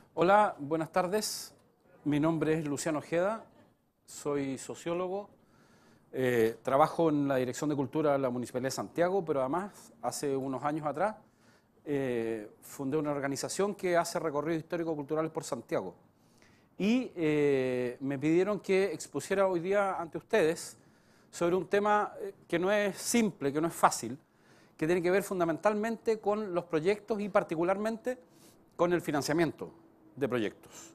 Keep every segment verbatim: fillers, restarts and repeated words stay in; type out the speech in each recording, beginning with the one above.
Hola, buenas tardes. Mi nombre es Luciano Ojeda, soy sociólogo, eh, trabajo en la Dirección de Cultura de la Municipalidad de Santiago, pero además, hace unos años atrás, eh, fundé una organización que hace recorridos histórico-culturales por Santiago. Y eh, me pidieron que expusiera hoy día ante ustedes sobre un tema que no es simple, que no es fácil, que tiene que ver fundamentalmente con los proyectos y particularmente con el financiamiento de proyectos.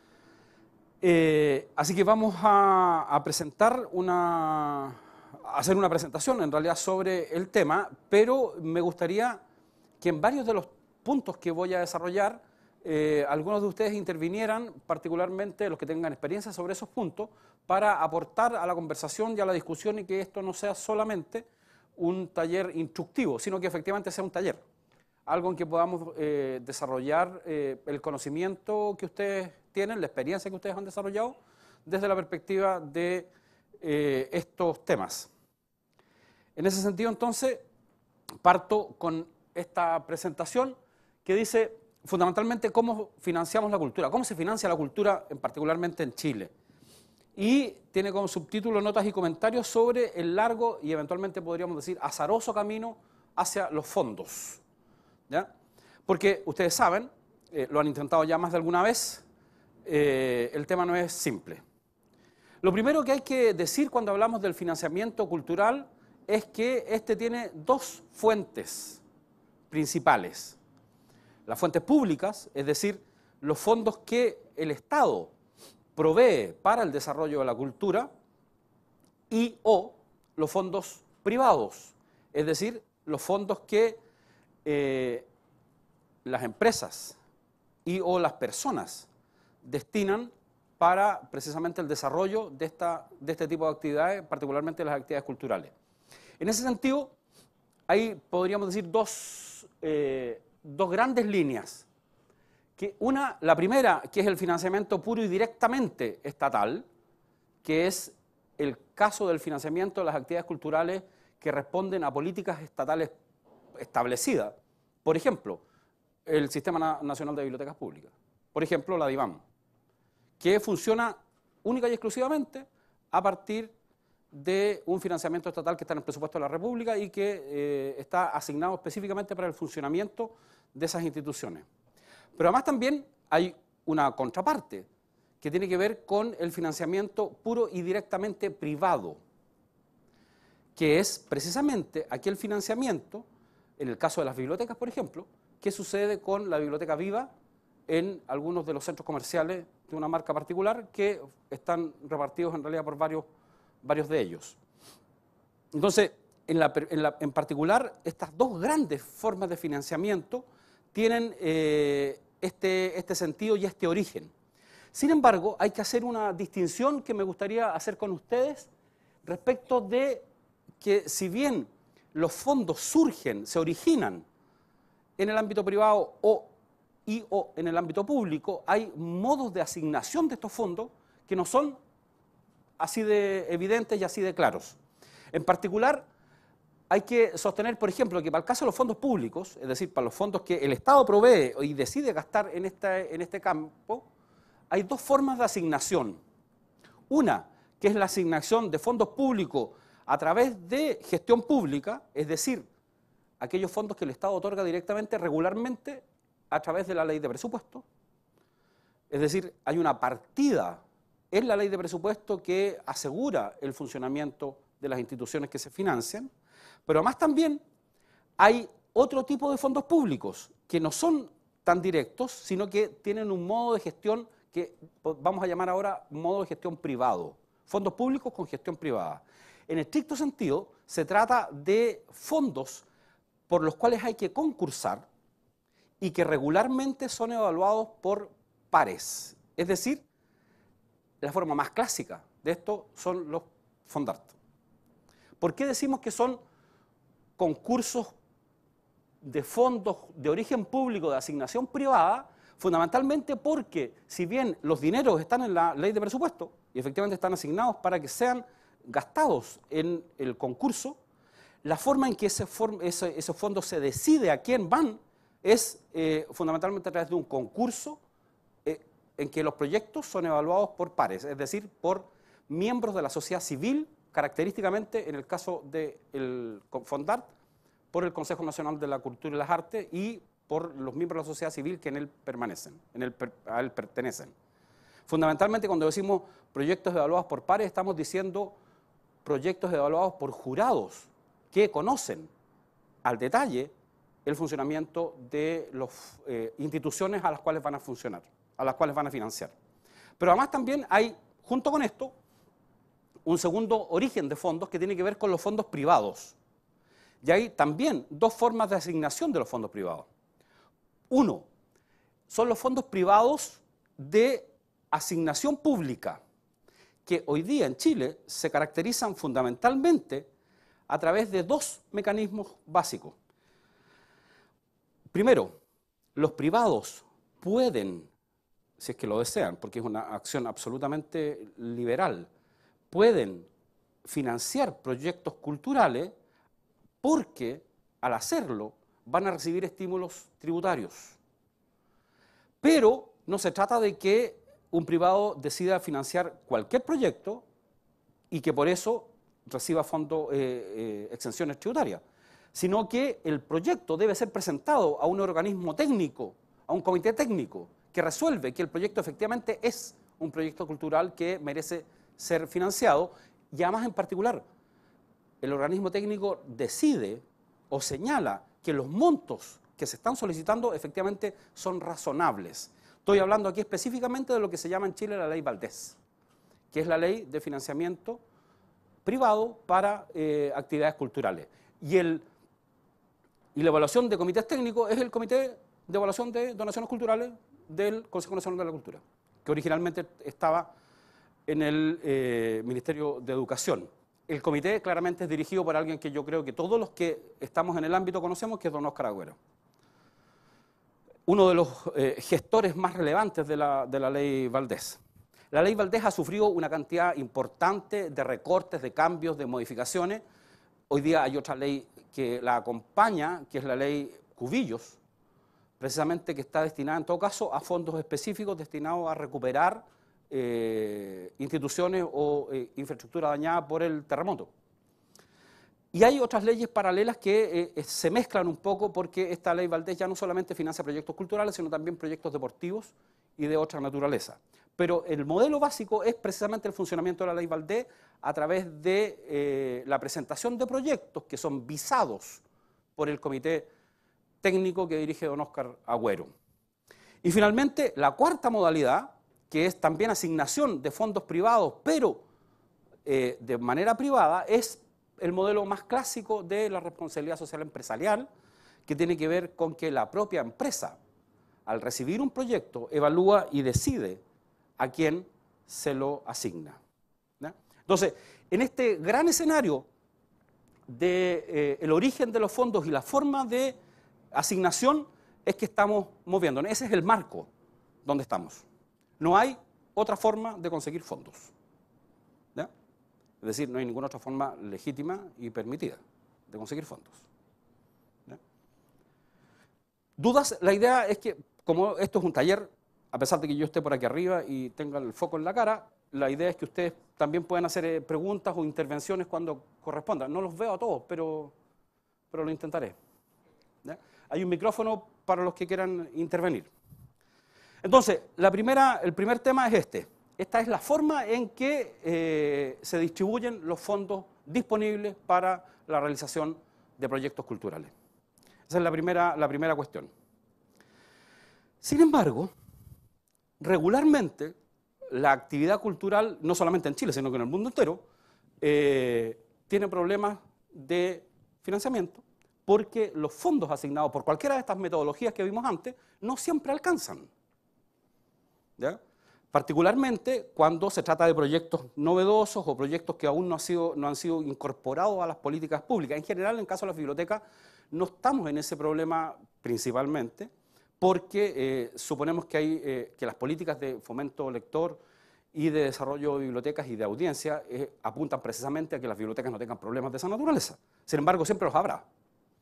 Eh, así que vamos a, a presentar una, a hacer una presentación en realidad sobre el tema, pero me gustaría que en varios de los puntos que voy a desarrollar, eh, algunos de ustedes intervinieran, particularmente los que tengan experiencia sobre esos puntos, para aportar a la conversación y a la discusión y que esto no sea solamente un taller instructivo, sino que efectivamente sea un taller. Algo en que podamos eh, desarrollar eh, el conocimiento que ustedes tienen, la experiencia que ustedes han desarrollado, desde la perspectiva de eh, estos temas. En ese sentido, entonces, parto con esta presentación que dice fundamentalmente cómo financiamos la cultura, cómo se financia la cultura, en particularmente en Chile. Y tiene como subtítulo notas y comentarios sobre el largo y eventualmente podríamos decir azaroso camino hacia los fondos. ¿Ya? Porque ustedes saben, eh, lo han intentado ya más de alguna vez, eh, el tema no es simple. Lo primero que hay que decir cuando hablamos del financiamiento cultural es que este tiene dos fuentes principales. Las fuentes públicas, es decir, los fondos que el Estado provee para el desarrollo de la cultura, y o los fondos privados, es decir, los fondos que Eh, las empresas y o las personas destinan para precisamente el desarrollo de, esta, de este tipo de actividades, particularmente las actividades culturales. En ese sentido, ahí podríamos decir dos, eh, dos grandes líneas. Que una, la primera, que es el financiamiento puro y directamente estatal, que es el caso del financiamiento de las actividades culturales que responden a políticas estatales establecida. Por ejemplo, el Sistema Nacional de Bibliotecas Públicas. Por ejemplo, la DIVAM, que funciona única y exclusivamente a partir de un financiamiento estatal que está en el presupuesto de la República y que eh, está asignado específicamente para el funcionamiento de esas instituciones. Pero además también hay una contraparte que tiene que ver con el financiamiento puro y directamente privado, que es precisamente aquel financiamiento, en el caso de las bibliotecas, por ejemplo, ¿qué sucede con la biblioteca Viva en algunos de los centros comerciales de una marca particular que están repartidos en realidad por varios, varios de ellos? Entonces, en, la, en, la, en particular, estas dos grandes formas de financiamiento tienen eh, este, este sentido y este origen. Sin embargo, hay que hacer una distinción que me gustaría hacer con ustedes respecto de que si bien los fondos surgen, se originan en el ámbito privado o, y o en el ámbito público, hay modos de asignación de estos fondos que no son así de evidentes y así de claros. En particular, hay que sostener, por ejemplo, que para el caso de los fondos públicos, es decir, para los fondos que el Estado provee y decide gastar en este, en este campo, hay dos formas de asignación. Una, que es la asignación de fondos públicos a través de gestión pública, es decir, aquellos fondos que el Estado otorga directamente, regularmente, a través de la ley de presupuesto. Es decir, hay una partida en la ley de presupuesto que asegura el funcionamiento de las instituciones que se financian, pero además también hay otro tipo de fondos públicos que no son tan directos, sino que tienen un modo de gestión que vamos a llamar ahora modo de gestión privado. Fondos públicos con gestión privada. En estricto sentido, se trata de fondos por los cuales hay que concursar y que regularmente son evaluados por pares. Es decir, la forma más clásica de esto son los Fondart. ¿Por qué decimos que son concursos de fondos de origen público de asignación privada? Fundamentalmente porque, si bien los dineros están en la ley de presupuesto y efectivamente están asignados para que sean gastados en el concurso, la forma en que ese, ese, esos fondos se decide a quién van es eh, fundamentalmente a través de un concurso en que los proyectos son evaluados por pares, es decir, por miembros de la sociedad civil, característicamente en el caso del Fondart, por el Consejo Nacional de la Cultura y las Artes y por los miembros de la sociedad civil que en él permanecen, en él, a él pertenecen. Fundamentalmente, cuando decimos proyectos evaluados por pares, estamos diciendo proyectos evaluados por jurados que conocen al detalle el funcionamiento de las eh, instituciones a las cuales van a funcionar, a las cuales van a financiar. Pero además también hay, junto con esto, un segundo origen de fondos que tiene que ver con los fondos privados. Y hay también dos formas de asignación de los fondos privados. Uno, son los fondos privados de asignación pública, que hoy día en Chile se caracterizan fundamentalmente a través de dos mecanismos básicos. Primero, los privados pueden, si es que lo desean, porque es una acción absolutamente liberal, pueden financiar proyectos culturales porque al hacerlo van a recibir estímulos tributarios. Pero no se trata de que un privado decida financiar cualquier proyecto y que por eso reciba fondos, eh, eh, exenciones tributarias, sino que el proyecto debe ser presentado a un organismo técnico, a un comité técnico, que resuelve que el proyecto efectivamente es un proyecto cultural que merece ser financiado, y además en particular el organismo técnico decide o señala que los montos que se están solicitando efectivamente son razonables. Estoy hablando aquí específicamente de lo que se llama en Chile la ley Valdés, que es la ley de financiamiento privado para eh, actividades culturales. Y, el, y la evaluación de comités técnicos es el Comité de Evaluación de Donaciones Culturales del Consejo Nacional de la Cultura, que originalmente estaba en el eh, Ministerio de Educación. El comité claramente es dirigido por alguien que yo creo que todos los que estamos en el ámbito conocemos, que es don Óscar Agüero. Uno de los eh, gestores más relevantes de la, de la ley Valdés. La ley Valdés ha sufrido una cantidad importante de recortes, de cambios, de modificaciones. Hoy día hay otra ley que la acompaña, que es la ley Cubillos, precisamente que está destinada en todo caso a fondos específicos destinados a recuperar eh, instituciones o eh, infraestructura dañada por el terremoto. Y hay otras leyes paralelas que eh, se mezclan un poco porque esta ley Valdés ya no solamente financia proyectos culturales, sino también proyectos deportivos y de otra naturaleza. Pero el modelo básico es precisamente el funcionamiento de la ley Valdés a través de eh, la presentación de proyectos que son visados por el comité técnico que dirige don Óscar Agüero. Y finalmente, la cuarta modalidad, que es también asignación de fondos privados, pero eh, de manera privada, es el modelo más clásico de la responsabilidad social empresarial, que tiene que ver con que la propia empresa, al recibir un proyecto, evalúa y decide a quién se lo asigna, ¿no? Entonces, en este gran escenario del de, eh, origen de los fondos y la forma de asignación es que estamos moviéndonos. Ese es el marco donde estamos. No hay otra forma de conseguir fondos, ¿ya? Es decir, no hay ninguna otra forma legítima y permitida de conseguir fondos, ¿ya? ¿Dudas? La idea es que, como esto es un taller, a pesar de que yo esté por aquí arriba y tenga el foco en la cara, la idea es que ustedes también puedan hacer preguntas o intervenciones cuando corresponda. No los veo a todos, pero, pero lo intentaré, ¿ya? Hay un micrófono para los que quieran intervenir. Entonces, la primera, el primer tema es este. Esta es la forma en que eh, se distribuyen los fondos disponibles para la realización de proyectos culturales. Esa es la primera, la primera cuestión. Sin embargo, regularmente la actividad cultural, no solamente en Chile, sino que en el mundo entero, eh, tiene problemas de financiamiento porque los fondos asignados por cualquiera de estas metodologías que vimos antes no siempre alcanzan, ¿ya? Particularmente cuando se trata de proyectos novedosos o proyectos que aún no, ha sido, no han sido incorporados a las políticas públicas. En general, en el caso de las bibliotecas, no estamos en ese problema principalmente, porque eh, suponemos que, hay, eh, que las políticas de fomento lector y de desarrollo de bibliotecas y de audiencia eh, apuntan precisamente a que las bibliotecas no tengan problemas de esa naturaleza. Sin embargo, siempre los habrá.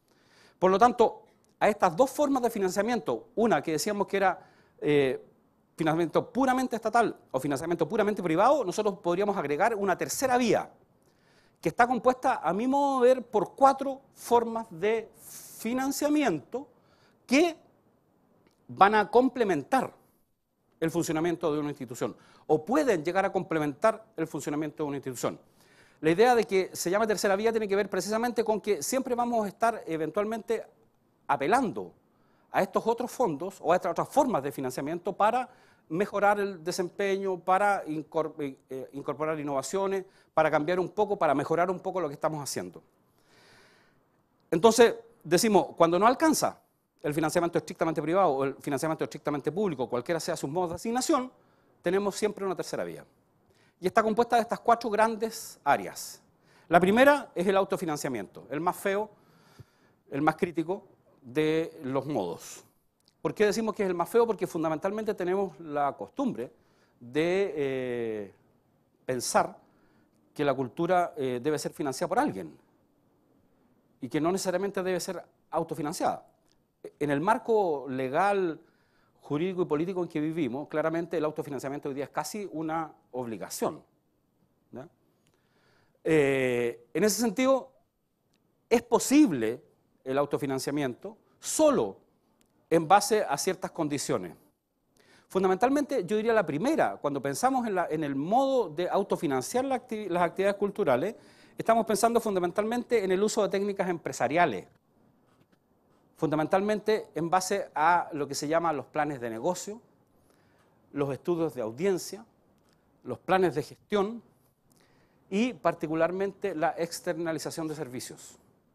Por lo tanto, a estas dos formas de financiamiento, una que decíamos que era eh, financiamiento puramente estatal o financiamiento puramente privado, nosotros podríamos agregar una tercera vía, que está compuesta, a mi modo de ver, por cuatro formas de financiamiento que van a complementar el funcionamiento de una institución, o pueden llegar a complementar el funcionamiento de una institución. La idea de que se llame tercera vía tiene que ver precisamente con que siempre vamos a estar eventualmente apelando a estos otros fondos o a estas otras formas de financiamiento para mejorar el desempeño, para incorporar innovaciones, para cambiar un poco, para mejorar un poco lo que estamos haciendo. Entonces, decimos, cuando no alcanza el financiamiento estrictamente privado o el financiamiento estrictamente público, cualquiera sea sus modos de asignación, tenemos siempre una tercera vía. Y está compuesta de estas cuatro grandes áreas. La primera es el autofinanciamiento, el más feo, el más crítico de los modos. ¿Por qué decimos que es el más feo? Porque fundamentalmente tenemos la costumbre de eh, pensar que la cultura eh, debe ser financiada por alguien y que no necesariamente debe ser autofinanciada. En el marco legal, jurídico y político en que vivimos, claramente el autofinanciamiento hoy día es casi una obligación, ¿no? Eh, en ese sentido, es posible el autofinanciamiento solo en base a ciertas condiciones. Fundamentalmente, yo diría la primera, cuando pensamos en, la, en el modo de autofinanciar la acti- las actividades culturales, estamos pensando fundamentalmente en el uso de técnicas empresariales, fundamentalmente en base a lo que se llama los planes de negocio, los estudios de audiencia, los planes de gestión y particularmente la externalización de servicios.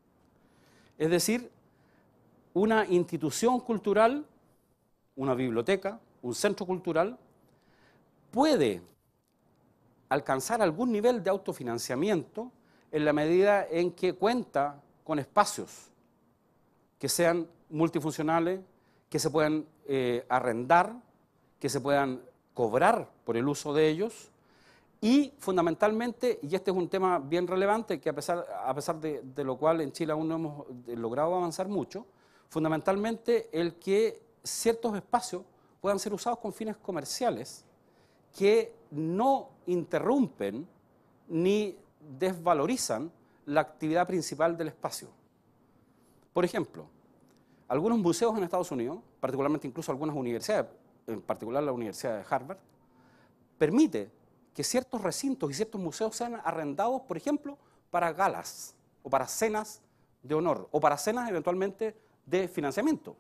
Es decir, una institución cultural, una biblioteca, un centro cultural, puede alcanzar algún nivel de autofinanciamiento en la medida en que cuenta con espacios que sean multifuncionales, que se puedan eh, arrendar, que se puedan cobrar por el uso de ellos y fundamentalmente, y este es un tema bien relevante, que a pesar, a pesar de, de lo cual en Chile aún no hemos logrado avanzar mucho, fundamentalmente el que ciertos espacios puedan ser usados con fines comerciales que no interrumpen ni desvalorizan la actividad principal del espacio. Por ejemplo, algunos museos en Estados Unidos, particularmente incluso algunas universidades, en particular la Universidad de Harvard, permite que ciertos recintos y ciertos museos sean arrendados, por ejemplo, para galas o para cenas de honor o para cenas eventualmente de financiamiento.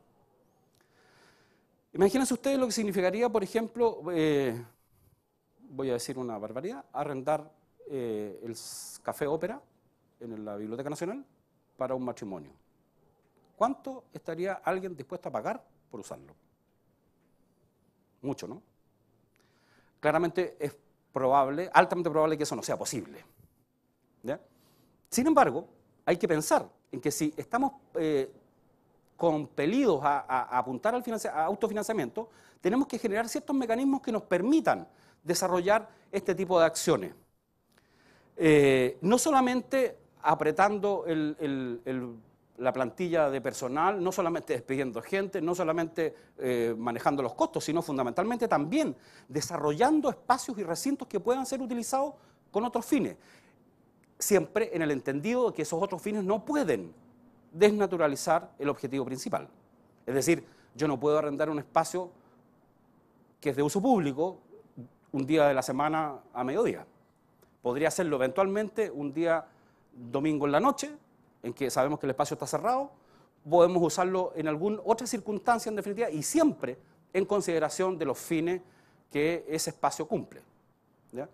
Imagínense ustedes lo que significaría, por ejemplo, eh, voy a decir una barbaridad, arrendar eh, el Café Ópera en la Biblioteca Nacional para un matrimonio. ¿Cuánto estaría alguien dispuesto a pagar por usarlo? Mucho, ¿no? Claramente es probable, altamente probable que eso no sea posible, ¿ya? Sin embargo, hay que pensar en que si estamos eh, compelidos a, a, a apuntar al a autofinanciamiento, tenemos que generar ciertos mecanismos que nos permitan desarrollar este tipo de acciones. Eh, no solamente apretando el, el, el, la plantilla de personal, no solamente despidiendo gente, no solamente eh, manejando los costos, sino fundamentalmente también desarrollando espacios y recintos que puedan ser utilizados con otros fines, siempre en el entendido de que esos otros fines no pueden desnaturalizar el objetivo principal. Es decir, yo no puedo arrendar un espacio que es de uso público un día de la semana a mediodía. Podría hacerlo eventualmente un día domingo en la noche, en que sabemos que el espacio está cerrado, podemos usarlo en alguna otra circunstancia en definitiva y siempre en consideración de los fines que ese espacio cumple, ¿ya?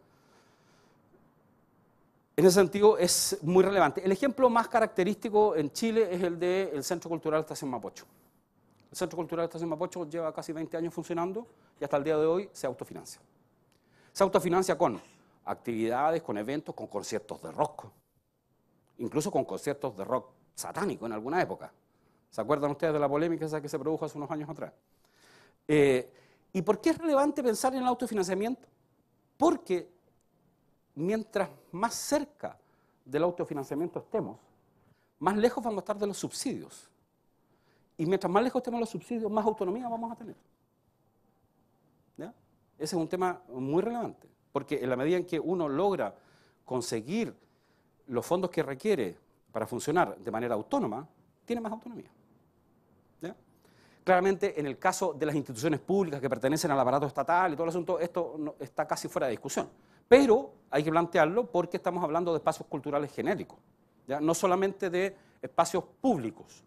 En ese sentido es muy relevante. El ejemplo más característico en Chile es el del Centro Cultural Estación Mapocho. El Centro Cultural Estación Mapocho lleva casi veinte años funcionando y hasta el día de hoy se autofinancia. Se autofinancia con actividades, con eventos, con conciertos de rock, incluso con conciertos de rock satánico en alguna época. ¿Se acuerdan ustedes de la polémica esa que se produjo hace unos años atrás? Eh, ¿Y por qué es relevante pensar en el autofinanciamiento? Porque mientras más cerca del autofinanciamiento estemos, más lejos vamos a estar de los subsidios. Y mientras más lejos estemos de los subsidios, más autonomía vamos a tener, ¿ya? Ese es un tema muy relevante, porque en la medida en que uno logra conseguir los fondos que requiere para funcionar de manera autónoma, tiene más autonomía. ¿Ya? Claramente, en el caso de las instituciones públicas que pertenecen al aparato estatal y todo el asunto, esto no, está casi fuera de discusión. Pero hay que plantearlo porque estamos hablando de espacios culturales genéricos, ¿ya? No solamente de espacios públicos.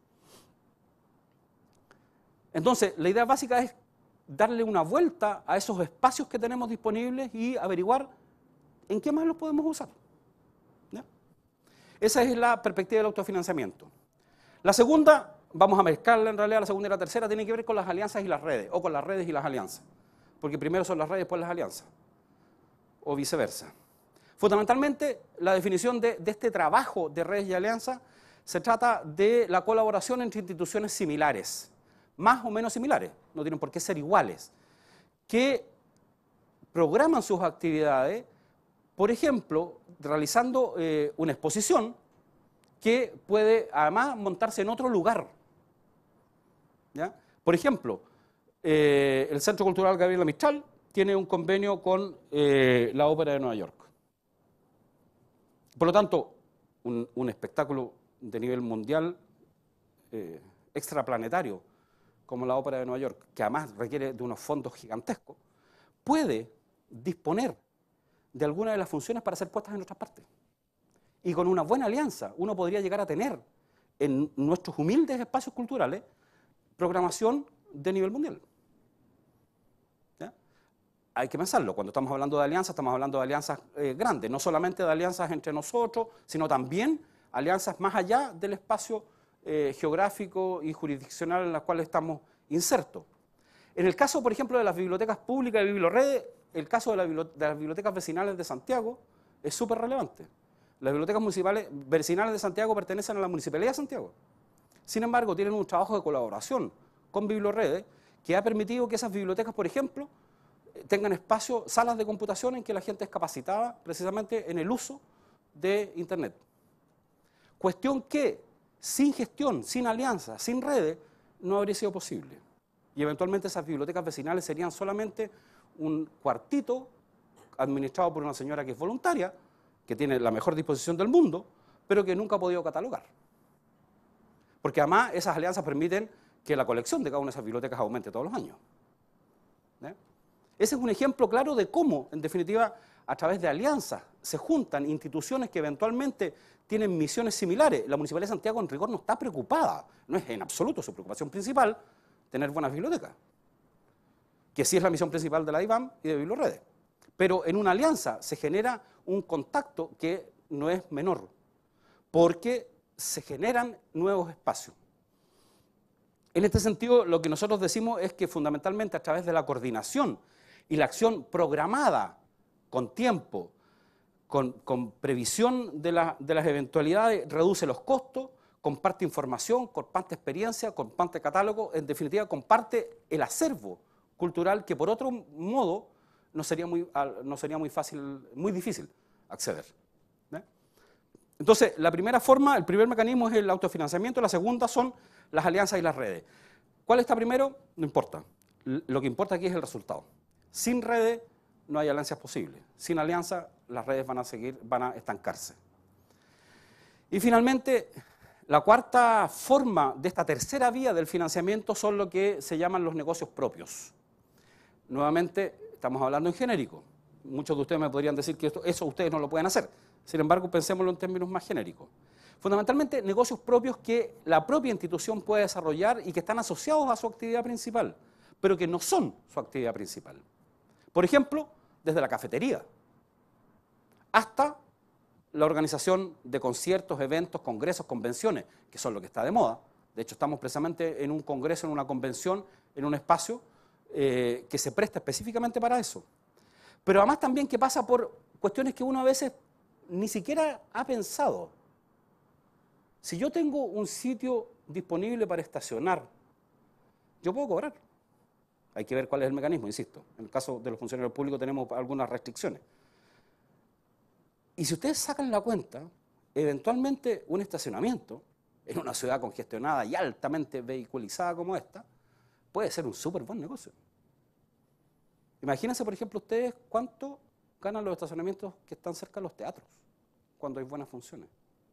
Entonces, la idea básica es darle una vuelta a esos espacios que tenemos disponibles y averiguar en qué más los podemos usar. ¿Ya? Esa es la perspectiva del autofinanciamiento. La segunda, vamos a mezclarla en realidad, la segunda y la tercera, tiene que ver con las alianzas y las redes, o con las redes y las alianzas. Porque primero son las redes, después las alianzas, o viceversa. Fundamentalmente, la definición de, de este trabajo de redes y alianzas se trata de la colaboración entre instituciones similares, más o menos similares, no tienen por qué ser iguales, que programan sus actividades, por ejemplo, realizando eh, una exposición que puede además montarse en otro lugar. ¿Ya? Por ejemplo, eh, el Centro Cultural Gabriela Mistral tiene un convenio con eh, la Ópera de Nueva York. Por lo tanto, un, un espectáculo de nivel mundial, eh, extraplanetario, como la Ópera de Nueva York, que además requiere de unos fondos gigantescos, puede disponer de alguna de las funciones para ser puestas en otras partes. Y con una buena alianza, uno podría llegar a tener en nuestros humildes espacios culturales programación de nivel mundial. ¿Ya? Hay que pensarlo, cuando estamos hablando de alianzas, estamos hablando de alianzas eh, grandes, no solamente de alianzas entre nosotros, sino también alianzas más allá del espacio eh, geográfico y jurisdiccional en las cuales estamos insertos. En el caso, por ejemplo, de las bibliotecas públicas y biblioredes, el caso de, la de las bibliotecas vecinales de Santiago es súper relevante. Las bibliotecas municipales vecinales de Santiago pertenecen a la Municipalidad de Santiago. Sin embargo, tienen un trabajo de colaboración con biblioredes que ha permitido que esas bibliotecas, por ejemplo, tengan espacios, salas de computación en que la gente es capacitada precisamente en el uso de Internet. Cuestión que sin gestión, sin alianza, sin redes, no habría sido posible. Y eventualmente esas bibliotecas vecinales serían solamente un cuartito administrado por una señora que es voluntaria, que tiene la mejor disposición del mundo, pero que nunca ha podido catalogar. Porque además esas alianzas permiten que la colección de cada una de esas bibliotecas aumente todos los años. ¿Eh? Ese es un ejemplo claro de cómo, en definitiva, a través de alianzas se juntan instituciones que eventualmente tienen misiones similares. La Municipalidad de Santiago en rigor no está preocupada, no es en absoluto su preocupación principal tener buenas bibliotecas, que sí es la misión principal de la I B A M y de Biblioredes. Pero en una alianza se genera un contacto que no es menor, porque se generan nuevos espacios. En este sentido, lo que nosotros decimos es que fundamentalmente a través de la coordinación y la acción programada con tiempo, con, con previsión de, la, de las eventualidades, reduce los costos, comparte información, comparte experiencia, comparte catálogo, en definitiva comparte el acervo cultural que por otro modo no sería muy, no sería muy fácil, muy difícil acceder. ¿Eh? Entonces, la primera forma, el primer mecanismo es el autofinanciamiento, la segunda son las alianzas y las redes. ¿Cuál está primero? No importa. Lo que importa aquí es el resultado. Sin redes no hay alianzas posibles. Sin alianza, las redes van a seguir, van a estancarse. Y finalmente, la cuarta forma de esta tercera vía del financiamiento son lo que se llaman los negocios propios. Nuevamente, estamos hablando en genérico. Muchos de ustedes me podrían decir que esto, eso ustedes no lo pueden hacer. Sin embargo, pensémoslo en términos más genéricos. Fundamentalmente, negocios propios que la propia institución puede desarrollar y que están asociados a su actividad principal, pero que no son su actividad principal. Por ejemplo, desde la cafetería hasta la organización de conciertos, eventos, congresos, convenciones, que son lo que está de moda. De hecho, estamos precisamente en un congreso, en una convención, en un espacio eh, que se presta específicamente para eso. Pero además también que pasa por cuestiones que uno a veces ni siquiera ha pensado. Si yo tengo un sitio disponible para estacionar, yo puedo cobrar. Hay que ver cuál es el mecanismo, insisto. En el caso de los funcionarios públicos tenemos algunas restricciones. Y si ustedes sacan la cuenta, eventualmente un estacionamiento en una ciudad congestionada y altamente vehiculizada como esta, puede ser un súper buen negocio. Imagínense, por ejemplo, ustedes cuánto ganan los estacionamientos que están cerca de los teatros, cuando hay buenas funciones.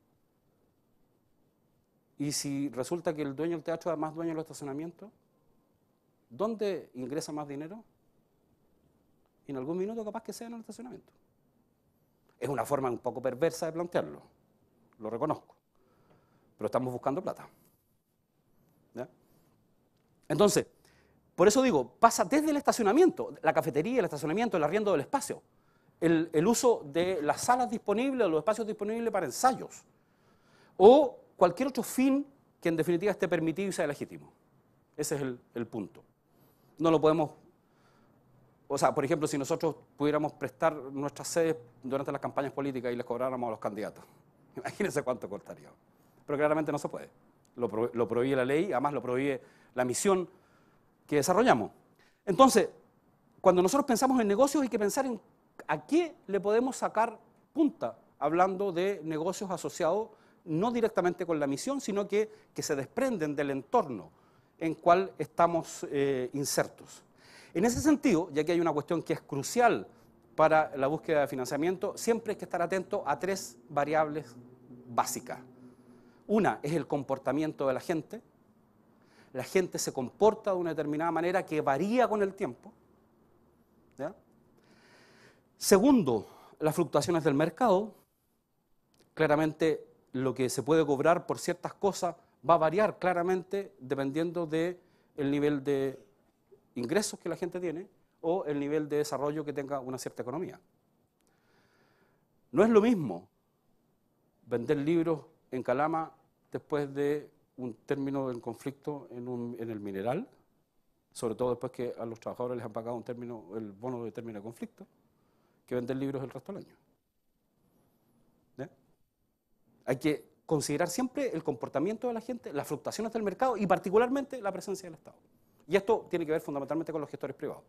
Y si resulta que el dueño del teatro es más dueño de los estacionamientos, ¿dónde ingresa más dinero? En algún minuto capaz que sea en el estacionamiento. Es una forma un poco perversa de plantearlo, lo reconozco, pero estamos buscando plata. ¿Ya? Entonces, por eso digo, pasa desde el estacionamiento, la cafetería, el estacionamiento, el arriendo del espacio, el, el uso de las salas disponibles, los espacios disponibles para ensayos, o cualquier otro fin que en definitiva esté permitido y sea legítimo. Ese es el, el punto. No lo podemos, o sea, por ejemplo, si nosotros pudiéramos prestar nuestras sedes durante las campañas políticas y les cobráramos a los candidatos, imagínense cuánto costaría. Pero claramente no se puede. Lo, pro, lo prohíbe la ley, además lo prohíbe la misión que desarrollamos. Entonces, cuando nosotros pensamos en negocios hay que pensar en a qué le podemos sacar punta, hablando de negocios asociados no directamente con la misión, sino que, que se desprenden del entorno en cual estamos eh, insertos. En ese sentido, ya que hay una cuestión que es crucial para la búsqueda de financiamiento, siempre hay que estar atento a tres variables básicas. Una es el comportamiento de la gente. La gente se comporta de una determinada manera que varía con el tiempo. ¿Ya? Segundo, las fluctuaciones del mercado. Claramente, lo que se puede cobrar por ciertas cosas va a variar claramente dependiendo del nivel de ingresos que la gente tiene o el nivel de desarrollo que tenga una cierta economía. No es lo mismo vender libros en Calama después de un término del conflicto en, un, en el mineral, sobre todo después que a los trabajadores les han pagado un término, el bono de término de conflicto, que vender libros el resto del año. ¿Ya? Hay que considerar siempre el comportamiento de la gente, las fluctuaciones del mercado y particularmente la presencia del Estado. Y esto tiene que ver fundamentalmente con los gestores privados.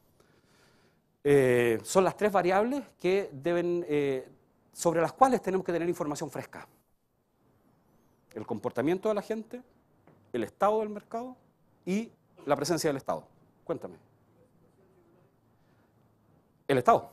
Eh, son las tres variables que deben, eh, sobre las cuales tenemos que tener información fresca. El comportamiento de la gente, el estado del mercado y la presencia del Estado. Cuéntame. El Estado.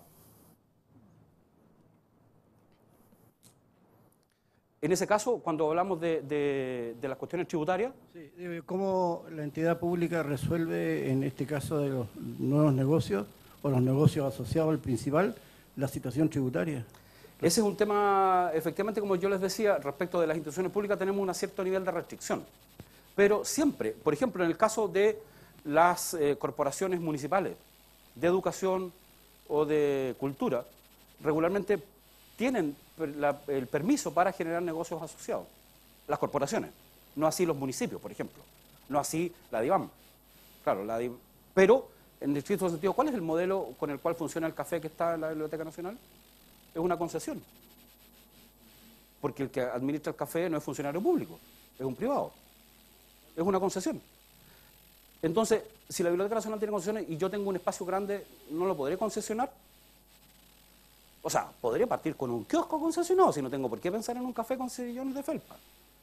En ese caso, cuando hablamos de, de, de las cuestiones tributarias... Sí, ¿cómo la entidad pública resuelve, en este caso de los nuevos negocios, o los negocios asociados al principal, la situación tributaria? Ese es un tema, efectivamente, como yo les decía, respecto de las instituciones públicas tenemos un cierto nivel de restricción. Pero siempre, por ejemplo, en el caso de las eh, corporaciones municipales, de educación o de cultura, regularmente tienen la, el permiso para generar negocios asociados, las corporaciones, no así los municipios, por ejemplo, no así la DIVAM. Claro, la DIVAM. Pero, en estricto sentido, ¿cuál es el modelo con el cual funciona el café que está en la Biblioteca Nacional? Es una concesión. Porque el que administra el café no es funcionario público, es un privado. Es una concesión. Entonces, si la Biblioteca Nacional tiene concesiones y yo tengo un espacio grande, ¿no lo podré concesionar? O sea, podría partir con un kiosco concesionado, si no tengo por qué pensar en un café con sillones de felpa.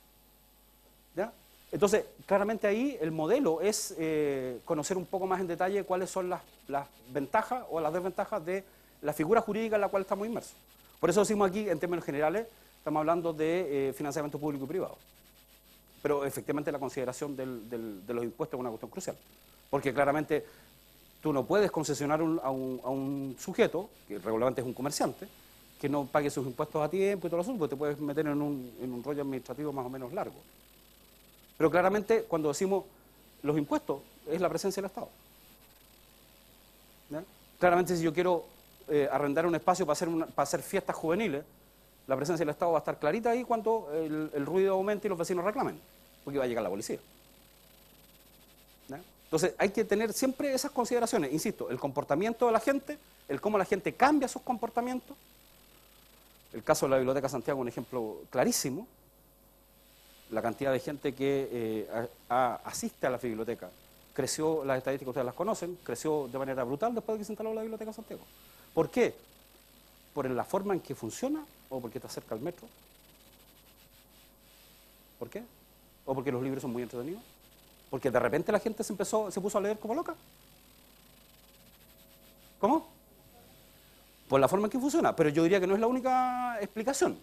¿Ya? Entonces, claramente ahí el modelo es eh, conocer un poco más en detalle cuáles son las, las ventajas o las desventajas de la figura jurídica en la cual estamos inmersos. Por eso decimos aquí, en términos generales, estamos hablando de eh, financiamiento público y privado. Pero efectivamente la consideración del, del, de los impuestos es una cuestión crucial. Porque claramente tú no puedes concesionar un, a, un, a un sujeto, que regularmente es un comerciante, que no pague sus impuestos a tiempo y todo lo asunto, porque te puedes meter en un, en un rollo administrativo más o menos largo. Pero claramente cuando decimos los impuestos es la presencia del Estado. ¿Ya? Claramente si yo quiero eh, arrendar un espacio para hacer, una, para hacer fiestas juveniles, la presencia del Estado va a estar clarita ahí cuando el, el ruido aumente y los vecinos reclamen, porque va a llegar la policía. ¿Ya? Entonces hay que tener siempre esas consideraciones, insisto, el comportamiento de la gente, el cómo la gente cambia sus comportamientos. El caso de la Biblioteca Santiago es un ejemplo clarísimo. La cantidad de gente que eh, a, a, asiste a la biblioteca creció, las estadísticas ustedes las conocen, creció de manera brutal después de que se instaló la Biblioteca Santiago. ¿Por qué? ¿Por la forma en que funciona o porque está cerca al metro? ¿Por qué? ¿O porque los libros son muy entretenidos? ¿Porque de repente la gente se empezó, se puso a leer como loca? ¿Cómo? Por la forma en que funciona, pero yo diría que no es la única explicación.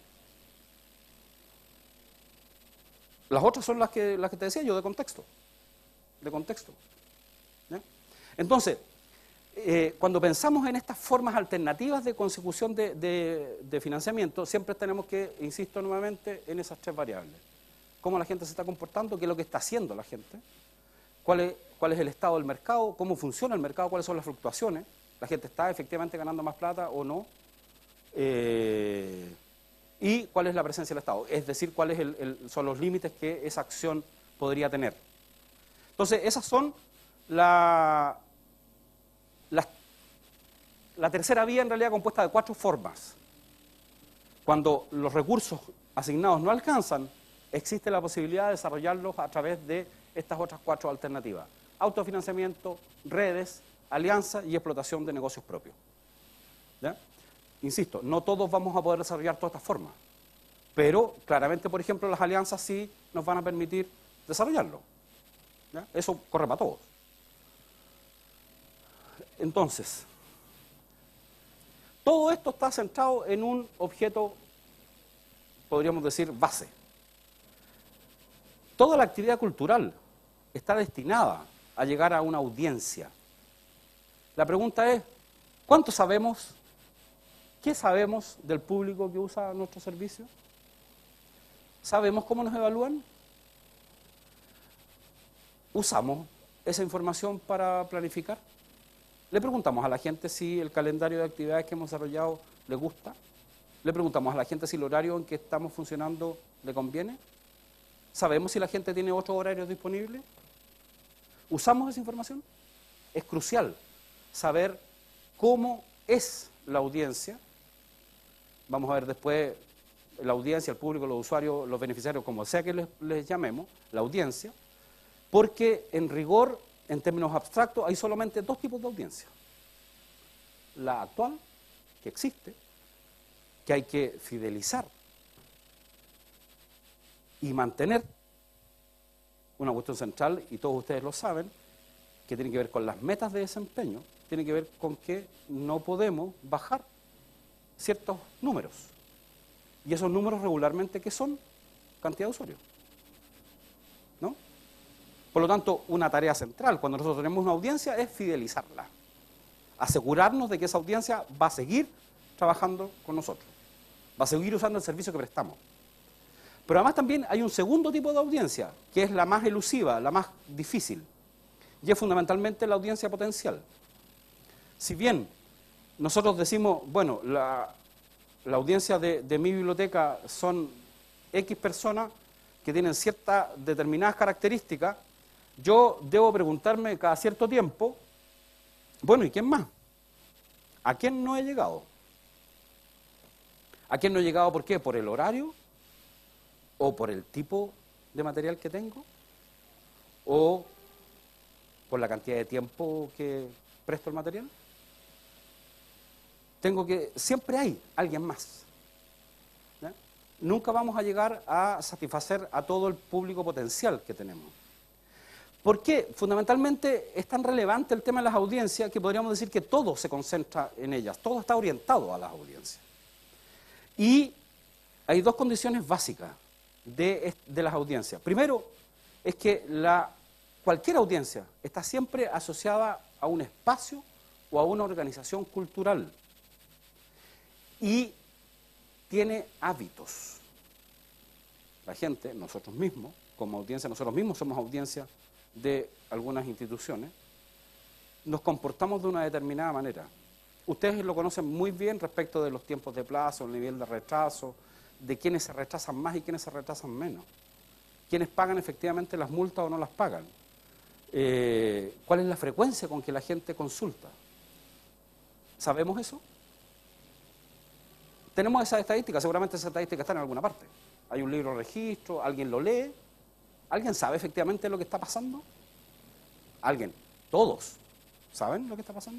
Las otras son las que, las que te decía yo, de contexto. De contexto. ¿Ya? Entonces, eh, cuando pensamos en estas formas alternativas de consecución de, de, de financiamiento, siempre tenemos que, insisto nuevamente, en esas tres variables. Cómo la gente se está comportando, qué es lo que está haciendo la gente, cuál es, cuál es el estado del mercado, cómo funciona el mercado, cuáles son las fluctuaciones, la gente está efectivamente ganando más plata o no, eh, y cuál es la presencia del Estado, es decir, cuáles el, el, son los límites que esa acción podría tener. Entonces, esas son la, la, la tercera vía, en realidad compuesta de cuatro formas. Cuando los recursos asignados no alcanzan, existe la posibilidad de desarrollarlos a través de estas otras cuatro alternativas: autofinanciamiento, redes, alianza y explotación de negocios propios. ¿Ya? Insisto, no todos vamos a poder desarrollar todas estas formas, pero claramente, por ejemplo, las alianzas sí nos van a permitir desarrollarlo. ¿Ya? Eso corre para todos. Entonces, todo esto está centrado en un objeto, podríamos decir, base. Toda la actividad cultural está destinada a llegar a una audiencia. La pregunta es, ¿cuánto sabemos? ¿Qué sabemos del público que usa nuestro servicio? ¿Sabemos cómo nos evalúan? ¿Usamos esa información para planificar? ¿Le preguntamos a la gente si el calendario de actividades que hemos desarrollado le gusta? ¿Le preguntamos a la gente si el horario en que estamos funcionando le conviene? ¿Sabemos si la gente tiene otros horarios disponibles? ¿Usamos esa información? Es crucial saber cómo es la audiencia. Vamos a ver después la audiencia, el público, los usuarios, los beneficiarios, como sea que les, les llamemos, la audiencia, porque en rigor, en términos abstractos, hay solamente dos tipos de audiencia. La actual, que existe, que hay que fidelizar y mantener, una cuestión central, y todos ustedes lo saben, que tiene que ver con las metas de desempeño, tiene que ver con que no podemos bajar ciertos números. Y esos números regularmente, ¿qué son? Cantidad de usuarios. ¿No? Por lo tanto, una tarea central cuando nosotros tenemos una audiencia es fidelizarla. Asegurarnos de que esa audiencia va a seguir trabajando con nosotros. Va a seguir usando el servicio que prestamos. Pero además también hay un segundo tipo de audiencia, que es la más elusiva, la más difícil. Y es fundamentalmente la audiencia potencial. Si bien nosotros decimos, bueno, la, la audiencia de, de mi biblioteca son X personas que tienen ciertas determinadas características, yo debo preguntarme cada cierto tiempo, bueno, ¿y quién más? ¿A quién no he llegado? ¿A quién no he llegado por qué? ¿Por el horario? ¿O por el tipo de material que tengo? ¿O por la cantidad de tiempo que presto el material? Tengo que, siempre hay alguien más. ¿Ya? Nunca vamos a llegar a satisfacer a todo el público potencial que tenemos. ¿Por qué? Fundamentalmente es tan relevante el tema de las audiencias que podríamos decir que todo se concentra en ellas, todo está orientado a las audiencias. Y hay dos condiciones básicas de, de las audiencias. Primero, es que la, cualquier audiencia está siempre asociada a un espacio o a una organización cultural y tiene hábitos. La gente, nosotros mismos, como audiencia, nosotros mismos somos audiencia de algunas instituciones, nos comportamos de una determinada manera. Ustedes lo conocen muy bien respecto de los tiempos de plazo, el nivel de retraso, de quiénes se retrasan más y quiénes se retrasan menos, quiénes pagan efectivamente las multas o no las pagan, eh, cuál es la frecuencia con que la gente consulta. ¿Sabemos eso? Tenemos esas estadísticas, seguramente esas estadísticas están en alguna parte. Hay un libro de registro, alguien lo lee, alguien sabe efectivamente lo que está pasando. Alguien, todos, ¿saben lo que está pasando?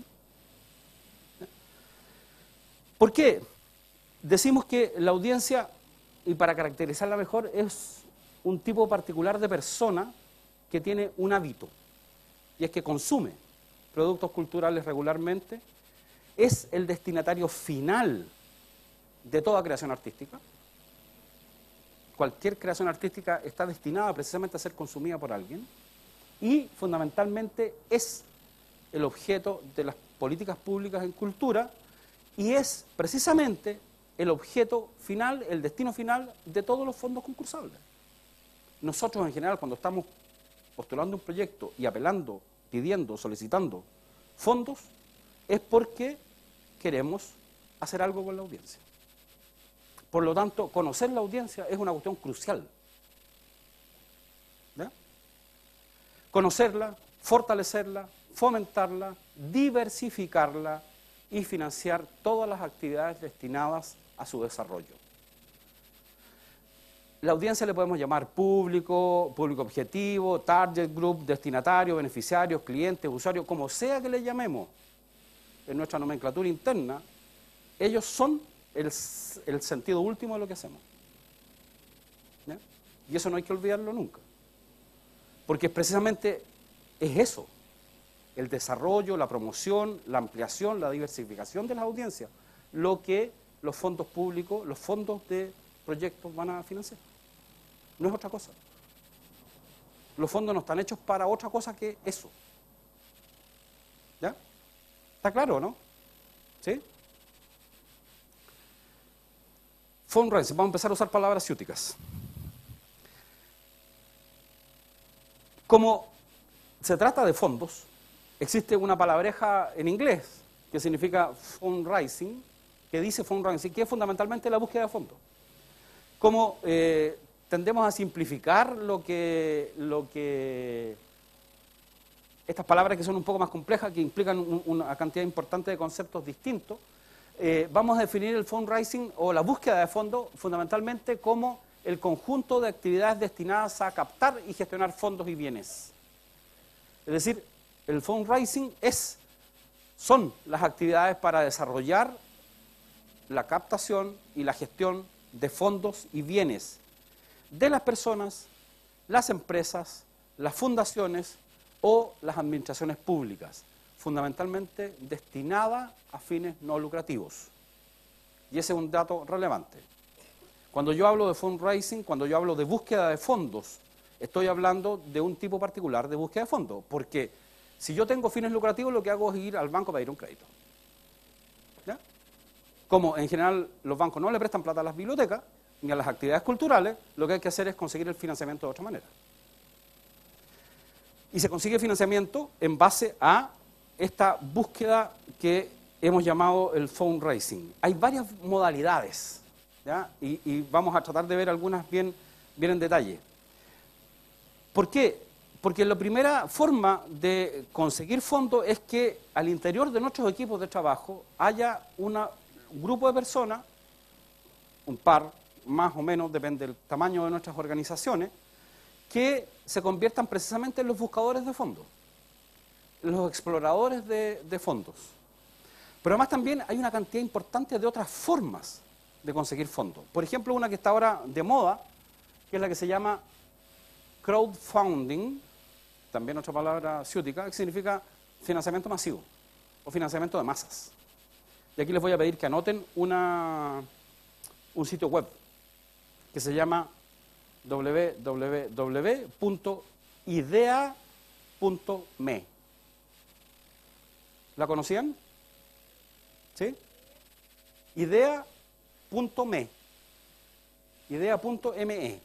¿Por qué? Decimos que la audiencia, y para caracterizarla mejor, es un tipo particular de persona que tiene un hábito, y es que consume productos culturales regularmente es el destinatario final de toda creación artística. Cualquier creación artística está destinada precisamente a ser consumida por alguien y fundamentalmente es el objeto de las políticas públicas en cultura y es precisamente el objeto final, el destino final de todos los fondos concursables. Nosotros en general cuando estamos postulando un proyecto y apelando, pidiendo, solicitando fondos, es porque queremos hacer algo con la audiencia. Por lo tanto, conocer la audiencia es una cuestión crucial. ¿Ya? Conocerla, fortalecerla, fomentarla, diversificarla y financiar todas las actividades destinadas a su desarrollo. La audiencia le podemos llamar público, público objetivo, target group, destinatario, beneficiarios, clientes, usuarios, como sea que le llamemos en nuestra nomenclatura interna, ellos son el, el sentido último de lo que hacemos. ¿Ya? Y eso no hay que olvidarlo nunca. Porque precisamente es eso, el desarrollo, la promoción, la ampliación, la diversificación de las audiencias, lo que los fondos públicos, los fondos de proyectos van a financiar. No es otra cosa. Los fondos no están hechos para otra cosa que eso. ¿Ya? ¿Está claro, no? ¿Sí? Fundraising, vamos a empezar a usar palabras ciúticas. Como se trata de fondos, existe una palabreja en inglés que significa fundraising, que dice fundraising, que es fundamentalmente la búsqueda de fondos. Como eh, tendemos a simplificar lo que, lo que estas palabras que son un poco más complejas, que implican un, una cantidad importante de conceptos distintos, eh, vamos a definir el fundraising o la búsqueda de fondos fundamentalmente como el conjunto de actividades destinadas a captar y gestionar fondos y bienes. Es decir, el fundraising es, son las actividades para desarrollar la captación y la gestión de fondos y bienes de las personas, las empresas, las fundaciones o las administraciones públicas, fundamentalmente destinada a fines no lucrativos. Y ese es un dato relevante. Cuando yo hablo de fundraising, cuando yo hablo de búsqueda de fondos, estoy hablando de un tipo particular de búsqueda de fondos, porque si yo tengo fines lucrativos, lo que hago es ir al banco para pedir un crédito. ¿Ya? Como en general los bancos no le prestan plata a las bibliotecas, ni a las actividades culturales, lo que hay que hacer es conseguir el financiamiento de otra manera. Y se consigue financiamiento en base a esta búsqueda que hemos llamado el fundraising. Hay varias modalidades, ¿ya? Y, y vamos a tratar de ver algunas bien, bien en detalle. ¿Por qué? Porque la primera forma de conseguir fondos es que al interior de nuestros equipos de trabajo haya una, un grupo de personas, un par, más o menos, depende del tamaño de nuestras organizaciones, que se conviertan precisamente en los buscadores de fondos, los exploradores de, de fondos. Pero además también hay una cantidad importante de otras formas de conseguir fondos. Por ejemplo, una que está ahora de moda, que es la que se llama crowdfunding, también otra palabra ciútica, que significa financiamiento masivo o financiamiento de masas. Y aquí les voy a pedir que anoten una, un sitio web que se llama doble u doble u doble u punto idea punto me. ¿La conocían? ¿Sí? idea punto me. idea punto me.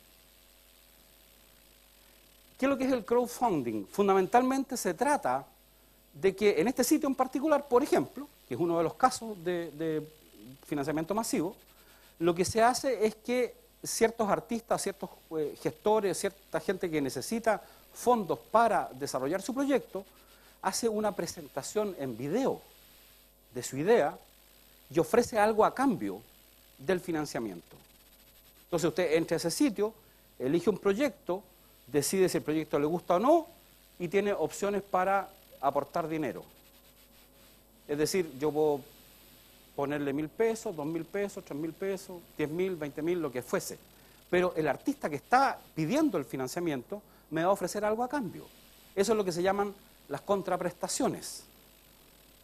¿Qué es lo que es el crowdfunding? Fundamentalmente se trata de que en este sitio en particular, por ejemplo, que es uno de los casos de, de financiamiento masivo, lo que se hace es que ciertos artistas, ciertos eh, gestores, cierta gente que necesita fondos para desarrollar su proyecto, hace una presentación en video de su idea y ofrece algo a cambio del financiamiento. Entonces usted entra a ese sitio, elige un proyecto, decide si el proyecto le gusta o no y tiene opciones para aportar dinero. Es decir, yo puedo ponerle mil pesos, dos mil pesos, tres mil pesos, diez mil, veinte mil, lo que fuese. Pero el artista que está pidiendo el financiamiento me va a ofrecer algo a cambio. Eso es lo que se llaman las contraprestaciones.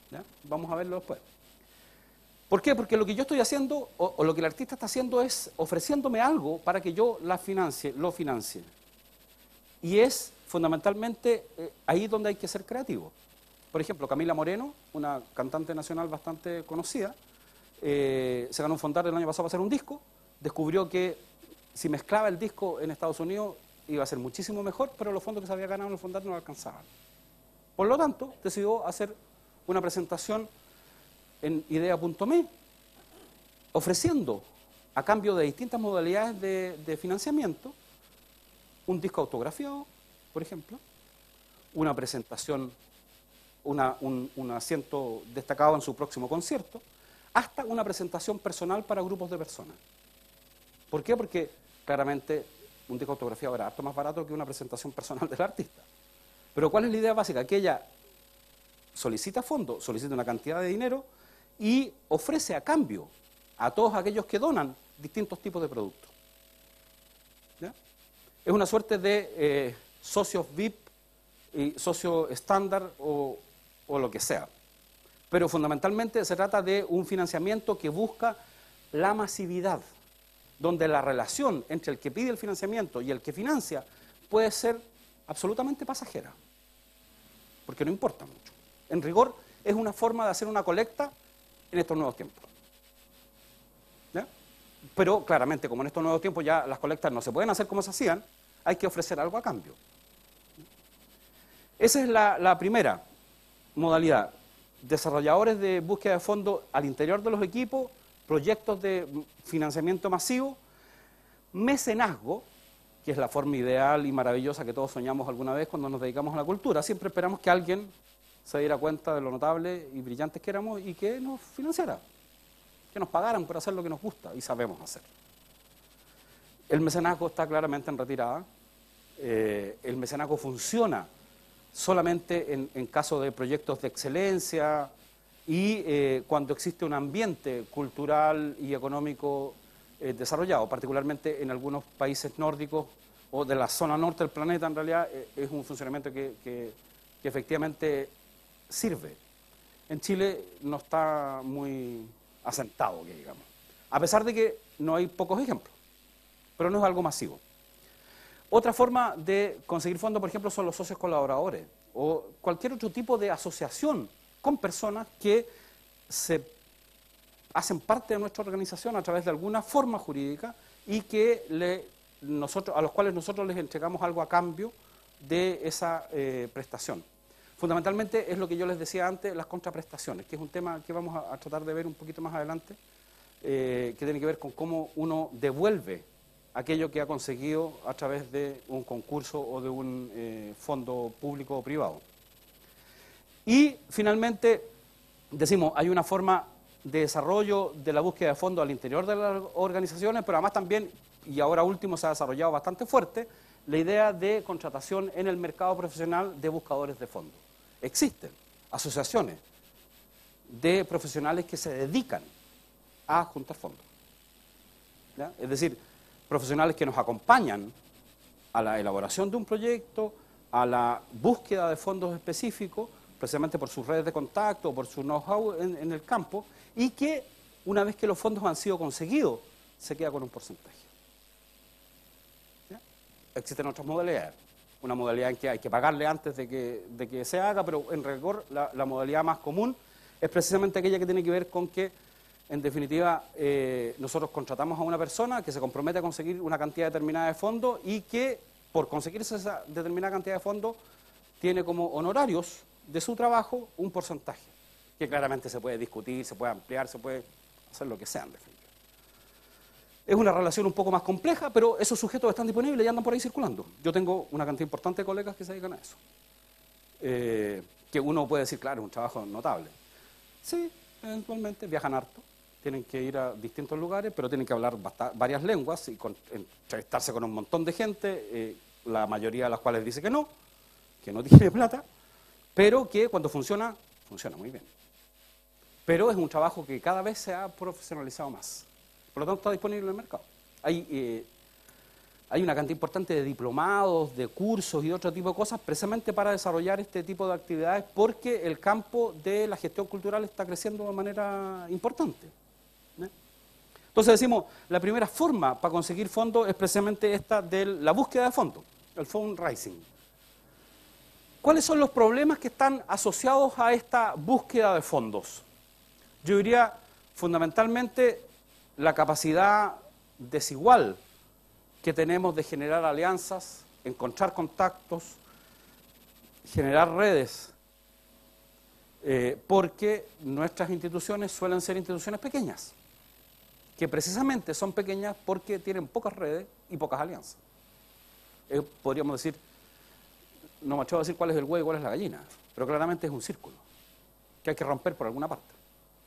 ¿Ya? Vamos a verlo después. ¿Por qué? Porque lo que yo estoy haciendo, o, o lo que el artista está haciendo, es ofreciéndome algo para que yo la financie, lo financie. Y es fundamentalmente eh, ahí donde hay que ser creativo. Por ejemplo, Camila Moreno, una cantante nacional bastante conocida, eh, se ganó un Fondar el año pasado para hacer un disco, descubrió que si mezclaba el disco en Estados Unidos iba a ser muchísimo mejor, pero los fondos que se había ganado en el Fondar no lo alcanzaban. Por lo tanto, decidió hacer una presentación en idea punto me, ofreciendo, a cambio de distintas modalidades de, de financiamiento, un disco autografiado, por ejemplo, una presentación, una, un, un asiento destacado en su próximo concierto, hasta una presentación personal para grupos de personas. ¿Por qué? Porque claramente un disco autografiado era harto más barato que una presentación personal del artista. Pero ¿cuál es la idea básica? Que ella solicita fondos, solicita una cantidad de dinero y ofrece a cambio a todos aquellos que donan distintos tipos de productos. ¿Ya? Es una suerte de eh, socios V I P y socio estándar o, o lo que sea. Pero fundamentalmente se trata de un financiamiento que busca la masividad, donde la relación entre el que pide el financiamiento y el que financia puede ser absolutamente pasajera, porque no importa mucho. En rigor, es una forma de hacer una colecta en estos nuevos tiempos. ¿Ya? Pero claramente, como en estos nuevos tiempos ya las colectas no se pueden hacer como se hacían, hay que ofrecer algo a cambio. Esa es la, la primera modalidad. Desarrolladores de búsqueda de fondos al interior de los equipos, proyectos de financiamiento masivo, mecenazgo, que es la forma ideal y maravillosa que todos soñamos alguna vez cuando nos dedicamos a la cultura. Siempre esperamos que alguien se diera cuenta de lo notable y brillantes que éramos y que nos financiara, que nos pagaran por hacer lo que nos gusta y sabemos hacer. El mecenazgo está claramente en retirada. Eh, el mecenazgo funciona solamente en, en caso de proyectos de excelencia y eh, cuando existe un ambiente cultural y económico eh, desarrollado, particularmente en algunos países nórdicos o de la zona norte del planeta. En realidad eh, es un funcionamiento que, que, que efectivamente sirve. En Chile no está muy asentado, que digamos, a pesar de que no hay pocos ejemplos, pero no es algo masivo. Otra forma de conseguir fondos, por ejemplo, son los socios colaboradores o cualquier otro tipo de asociación con personas que se hacen parte de nuestra organización a través de alguna forma jurídica y que le, nosotros, a los cuales nosotros les entregamos algo a cambio de esa eh, prestación. Fundamentalmente es lo que yo les decía antes, las contraprestaciones, que es un tema que vamos a, a tratar de ver un poquito más adelante, eh, que tiene que ver con cómo uno devuelve aquello que ha conseguido a través de un concurso o de un eh, fondo público o privado. Y finalmente, decimos, hay una forma de desarrollo de la búsqueda de fondos al interior de las organizaciones, pero además también, y ahora último se ha desarrollado bastante fuerte, la idea de contratación en el mercado profesional de buscadores de fondos. Existen asociaciones de profesionales que se dedican a juntar fondos. ¿Ya? Es decir, profesionales que nos acompañan a la elaboración de un proyecto, a la búsqueda de fondos específicos, precisamente por sus redes de contacto, por su know-how en, en el campo, y que una vez que los fondos han sido conseguidos, se queda con un porcentaje. ¿Ya? Existen otras modalidades. Una modalidad en que hay que pagarle antes de que, de que se haga, pero en rigor la, la modalidad más común es precisamente aquella que tiene que ver con que, en definitiva, eh, nosotros contratamos a una persona que se compromete a conseguir una cantidad determinada de fondos y que, por conseguirse esa determinada cantidad de fondos, tiene como honorarios de su trabajo un porcentaje, que claramente se puede discutir, se puede ampliar, se puede hacer lo que sea, en definitiva. Es una relación un poco más compleja, pero esos sujetos están disponibles y andan por ahí circulando. Yo tengo una cantidad importante de colegas que se dedican a eso. Eh, que uno puede decir, claro, es un trabajo notable. Sí, eventualmente viajan harto, tienen que ir a distintos lugares, pero tienen que hablar varias lenguas y con, entrevistarse con un montón de gente, eh, la mayoría de las cuales dice que no, que no tiene plata, pero que cuando funciona, funciona muy bien. Pero es un trabajo que cada vez se ha profesionalizado más. Por lo tanto, está disponible en el mercado. Hay, eh, hay una cantidad importante de diplomados, de cursos y otro tipo de cosas precisamente para desarrollar este tipo de actividades porque el campo de la gestión cultural está creciendo de manera importante. ¿eh? Entonces decimos, la primera forma para conseguir fondos es precisamente esta de la búsqueda de fondos, el fundraising. ¿Cuáles son los problemas que están asociados a esta búsqueda de fondos? Yo diría fundamentalmente la capacidad desigual que tenemos de generar alianzas, encontrar contactos, generar redes, eh, porque nuestras instituciones suelen ser instituciones pequeñas, que precisamente son pequeñas porque tienen pocas redes y pocas alianzas. Eh, podríamos decir, no me atrevo a decir cuál es el huevo y cuál es la gallina, pero claramente es un círculo que hay que romper por alguna parte.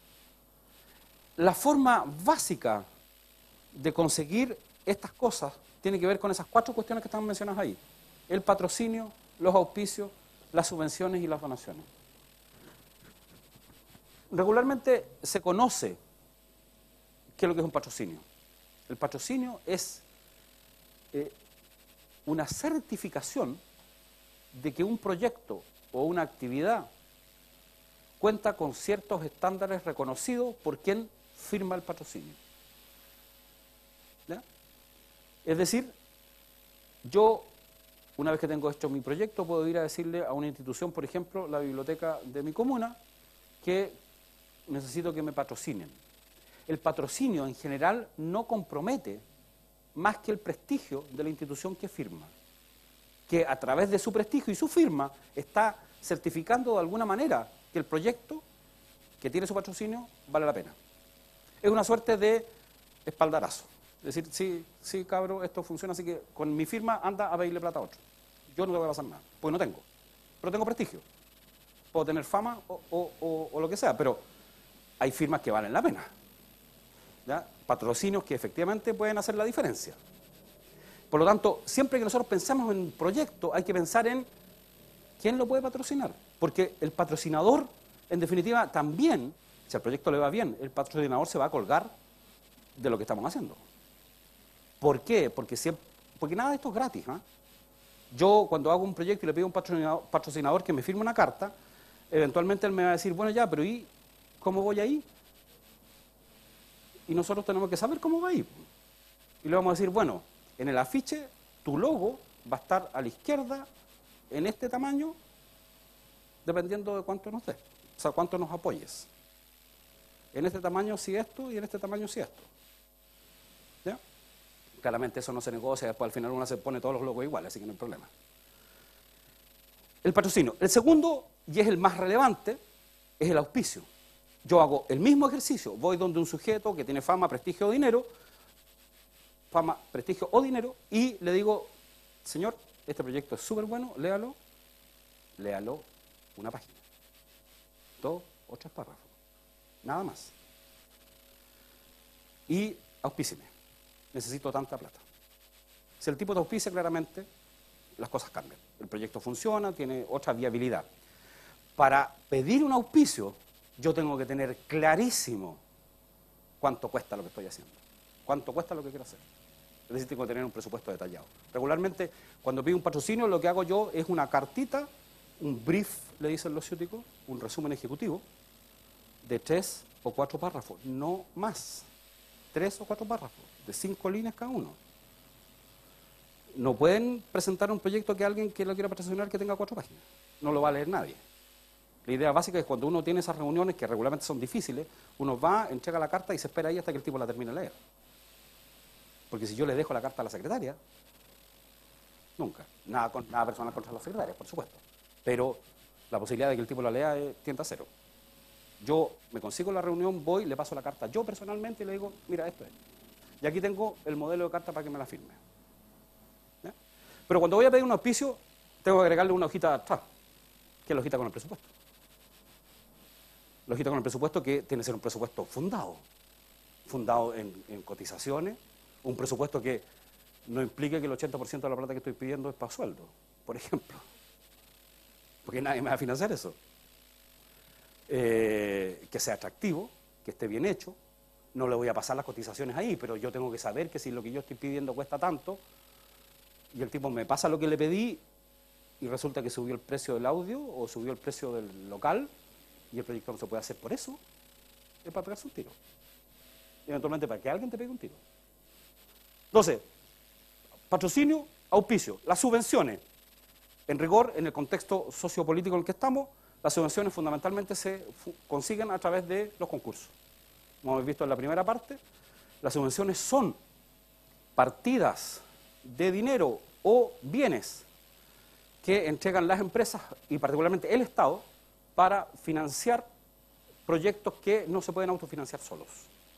La forma básica de conseguir estas cosas tiene que ver con esas cuatro cuestiones que están mencionadas ahí. El patrocinio, los auspicios, las subvenciones y las donaciones. Regularmente se conoce qué es lo que es un patrocinio. El patrocinio es eh, una certificación de que un proyecto o una actividad cuenta con ciertos estándares reconocidos por quien firma el patrocinio. ¿Ya? Es decir, yo, una vez que tengo hecho mi proyecto, puedo ir a decirle a una institución, por ejemplo, la biblioteca de mi comuna, que necesito que me patrocinen. El patrocinio en general no compromete más que el prestigio de la institución que firma, que a través de su prestigio y su firma está certificando de alguna manera que el proyecto que tiene su patrocinio vale la pena. Es una suerte de espaldarazo. Es decir, sí, sí, cabro, esto funciona, así que con mi firma anda a pedirle plata a otro. Yo no te voy a pasar nada, porque no tengo. Pero tengo prestigio. Puedo tener fama o, o, o, o lo que sea, pero hay firmas que valen la pena. ¿Ya? Patrocinios que efectivamente pueden hacer la diferencia. Por lo tanto, siempre que nosotros pensamos en un proyecto, hay que pensar en quién lo puede patrocinar. Porque el patrocinador, en definitiva, también, si al proyecto le va bien, el patrocinador se va a colgar de lo que estamos haciendo. ¿Por qué? Porque, siempre, porque nada de esto es gratis. ¿eh? Yo, cuando hago un proyecto y le pido a un patrocinador, patrocinador que me firme una carta, eventualmente él me va a decir, bueno, ya, pero ¿y cómo voy ahí? Y nosotros tenemos que saber cómo va ahí. Y le vamos a decir, bueno, en el afiche tu logo va a estar a la izquierda en este tamaño, dependiendo de cuánto nos des, o sea, cuánto nos apoyes. En este tamaño sí esto y en este tamaño sí esto. ¿Ya? Claramente eso no se negocia, después al final uno se pone todos los logos iguales, así que no hay problema. El patrocinio. El segundo, y es el más relevante, es el auspicio. Yo hago el mismo ejercicio, voy donde un sujeto que tiene fama, prestigio o dinero, fama, prestigio o dinero, y le digo, señor, este proyecto es súper bueno, léalo, léalo una página, dos o tres párrafos, nada más. Y auspícieme, necesito tanta plata. Si el tipo te auspicia, claramente las cosas cambian. El proyecto funciona, tiene otra viabilidad. Para pedir un auspicio, yo tengo que tener clarísimo cuánto cuesta lo que estoy haciendo, cuánto cuesta lo que quiero hacer. Es decir, tengo que tener un presupuesto detallado. Regularmente, cuando pido un patrocinio, lo que hago yo es una cartita, un brief, le dicen los ciúticos, un resumen ejecutivo, de tres o cuatro párrafos, no más. Tres o cuatro párrafos, de cinco líneas cada uno. No pueden presentar un proyecto que alguien que lo quiera patrocinar que tenga cuatro páginas. No lo va a leer nadie. La idea básica es cuando uno tiene esas reuniones, que regularmente son difíciles, uno va, entrega la carta y se espera ahí hasta que el tipo la termine de leer. Porque si yo le dejo la carta a la secretaria, nunca. Nada, con, nada personal contra la secretaria, por supuesto. Pero la posibilidad de que el tipo la lea es, tiende a cero. Yo me consigo la reunión, voy, le paso la carta yo personalmente y le digo, mira, esto es. Y aquí tengo el modelo de carta para que me la firme. ¿Ya? Pero cuando voy a pedir un auspicio, tengo que agregarle una hojita atrás, que es la hojita con el presupuesto. La hojita con el presupuesto que tiene que ser un presupuesto fundado. Fundado en, en cotizaciones, un presupuesto que no implique que el ochenta por ciento de la plata que estoy pidiendo es para sueldo, por ejemplo. Porque nadie me va a financiar eso. Eh, que sea atractivo, que esté bien hecho. No le voy a pasar las cotizaciones ahí, pero yo tengo que saber que si lo que yo estoy pidiendo cuesta tanto, y el tipo me pasa lo que le pedí y resulta que subió el precio del audio o subió el precio del local y el proyecto no se puede hacer por eso, es para pegarse un tiro. Y eventualmente para que alguien te pegue un tiro. Entonces, patrocinio, auspicio, las subvenciones. En rigor, en el contexto sociopolítico en el que estamos, las subvenciones fundamentalmente se consiguen a través de los concursos. Como hemos visto en la primera parte, las subvenciones son partidas de dinero o bienes que entregan las empresas y particularmente el Estado para financiar proyectos que no se pueden autofinanciar solos.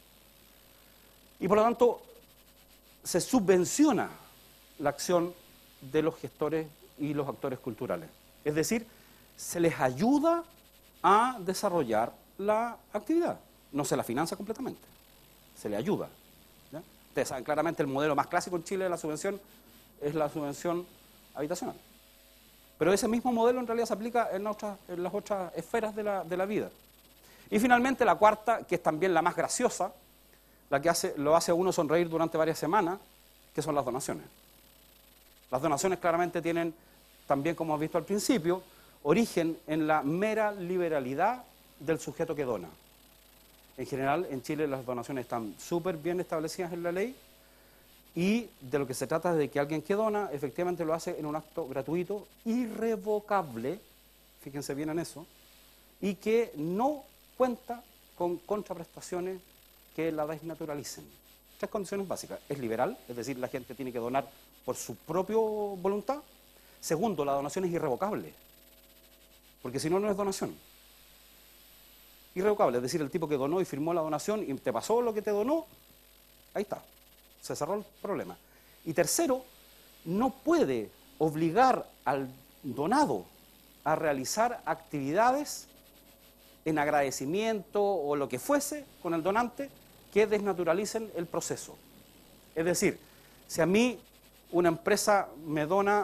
Y por lo tanto, se subvenciona la acción de los gestores y los actores culturales. Es decir, se les ayuda a desarrollar la actividad. No se la financia completamente, se le ayuda. ¿Ya? Ustedes saben claramente el modelo más clásico en Chile de la subvención es la subvención habitacional. Pero ese mismo modelo en realidad se aplica en, otras, en las otras esferas de la, de la vida. Y finalmente la cuarta, que es también la más graciosa, la que hace, lo hace a uno sonreír durante varias semanas, que son las donaciones. Las donaciones claramente tienen, también como hemos visto al principio, origen en la mera liberalidad del sujeto que dona. En general, en Chile las donaciones están súper bien establecidas en la ley y de lo que se trata es de que alguien que dona efectivamente lo hace en un acto gratuito, irrevocable, fíjense bien en eso, y que no cuenta con contraprestaciones que la desnaturalicen. Tres condiciones básicas. Es liberal, es decir, la gente tiene que donar por su propia voluntad. Segundo, la donación es irrevocable, porque si no, no es donación. Irrevocable, es decir, el tipo que donó y firmó la donación y te pasó lo que te donó, ahí está, se cerró el problema. Y tercero, no puede obligar al donado a realizar actividades en agradecimiento o lo que fuese con el donante que desnaturalicen el proceso. Es decir, si a mí una empresa me dona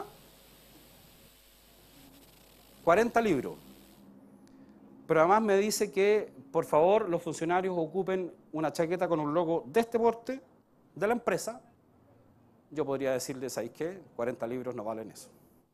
cuarenta libros, pero además me dice que, por favor, los funcionarios ocupen una chaqueta con un logo de este porte de la empresa, yo podría decirles, ¿sabéis qué? cuarenta libros no valen eso.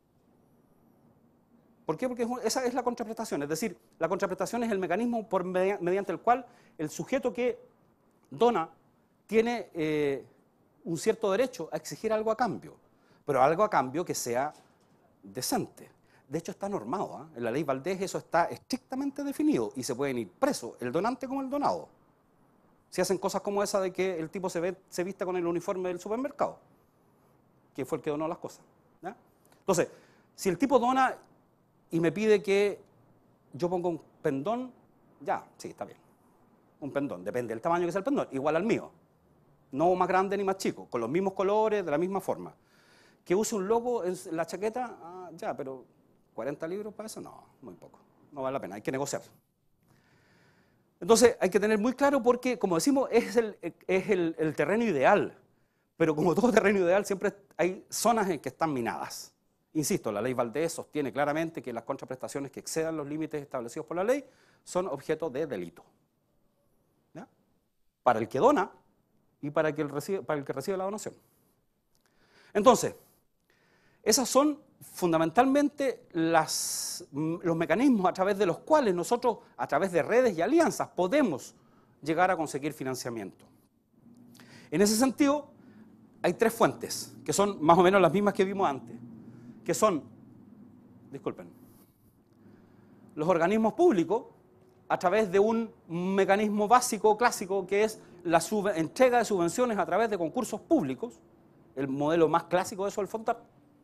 ¿Por qué? Porque esa es la contraprestación, es decir, la contraprestación es el mecanismo por media, mediante el cual el sujeto que dona tiene eh, un cierto derecho a exigir algo a cambio, pero algo a cambio que sea decente. De hecho está normado, ¿eh? En la ley Valdés eso está estrictamente definido y se pueden ir presos el donante como el donado. Si hacen cosas como esa de que el tipo se, ve, se vista con el uniforme del supermercado, que fue el que donó las cosas. ¿Ya? Entonces, si el tipo dona y me pide que yo ponga un pendón, ya, sí, está bien. Un pendón, depende del tamaño que sea el pendón, igual al mío. No más grande ni más chico, con los mismos colores, de la misma forma. Que use un logo en la chaqueta, ah, ya, pero cuarenta libros para eso, no, muy poco. No vale la pena, hay que negociar. Entonces, hay que tener muy claro porque, como decimos, es el, es el, el terreno ideal. Pero como todo terreno ideal, siempre hay zonas en que están minadas. Insisto, la ley Valdés sostiene claramente que las contraprestaciones que excedan los límites establecidos por la ley son objeto de delito. ¿Ya? Para el que dona y para el que recibe, para el que recibe la donación. Entonces, esas son fundamentalmente las, los mecanismos a través de los cuales nosotros, a través de redes y alianzas, podemos llegar a conseguir financiamiento. En ese sentido, hay tres fuentes, que son más o menos las mismas que vimos antes, que son, disculpen, los organismos públicos, a través de un mecanismo básico, clásico, que es la entrega de subvenciones a través de concursos públicos, el modelo más clásico de eso, el FONTAP.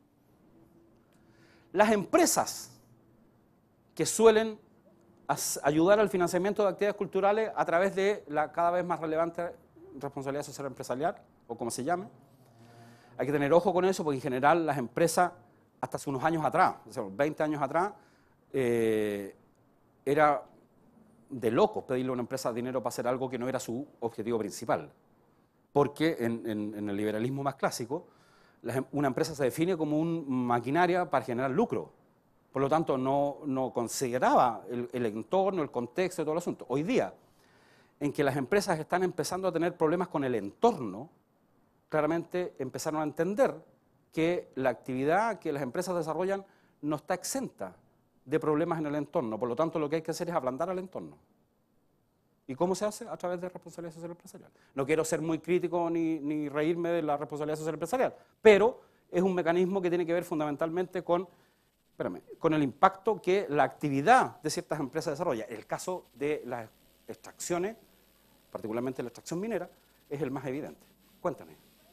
Las empresas que suelen ayudar al financiamiento de actividades culturales a través de la cada vez más relevante responsabilidad social empresarial, o como se llame. Hay que tener ojo con eso porque en general las empresas, hasta hace unos años atrás, o sea, veinte años atrás, eh, era de locos pedirle a una empresa dinero para hacer algo que no era su objetivo principal. Porque en, en, en el liberalismo más clásico, la, una empresa se define como una maquinaria para generar lucro. Por lo tanto, no, no consideraba el, el entorno, el contexto y todo el asunto. Hoy día, en que las empresas están empezando a tener problemas con el entorno, claramente empezaron a entender que la actividad que las empresas desarrollan no está exenta de problemas en el entorno. Por lo tanto, lo que hay que hacer es ablandar al entorno. ¿Y cómo se hace? A través de responsabilidad social empresarial. No quiero ser muy crítico ni, ni reírme de la responsabilidad social empresarial, pero es un mecanismo que tiene que ver fundamentalmente con, espérame, con el impacto que la actividad de ciertas empresas desarrolla. El caso de las extracciones, particularmente la extracción minera, es el más evidente. Cuéntame.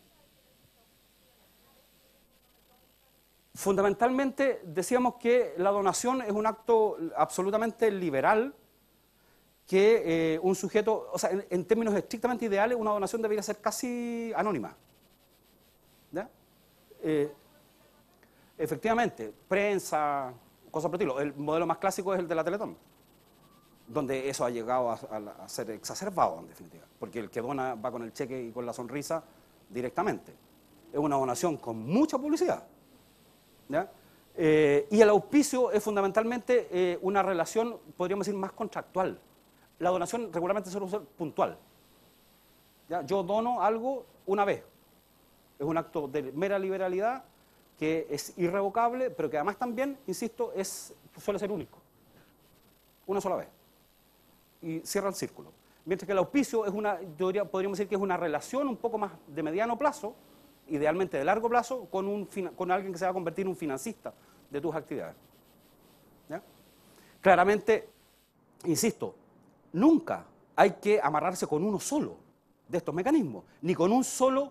Fundamentalmente decíamos que la donación es un acto absolutamente liberal, que eh, un sujeto, o sea, en, en términos estrictamente ideales, una donación debería ser casi anónima. ¿Ya? Eh, efectivamente, prensa, cosas por el estilo. El modelo más clásico es el de la Teletón, donde eso ha llegado a, a, a ser exacerbado, en definitiva, porque el que dona va con el cheque y con la sonrisa directamente. Es una donación con mucha publicidad. ¿Ya? Eh, y el auspicio es fundamentalmente eh, una relación, podríamos decir, más contractual. La donación regularmente suele ser puntual. ¿Ya? Yo dono algo una vez. Es un acto de mera liberalidad que es irrevocable, pero que además también, insisto, es, suele ser único. Una sola vez. Y cierra el círculo. Mientras que el auspicio es una, yo diría, podríamos decir que es una relación un poco más de mediano plazo, idealmente de largo plazo, con, un, con alguien que se va a convertir en un financista de tus actividades. ¿Ya? Claramente, insisto, nunca hay que amarrarse con uno solo de estos mecanismos, ni con un solo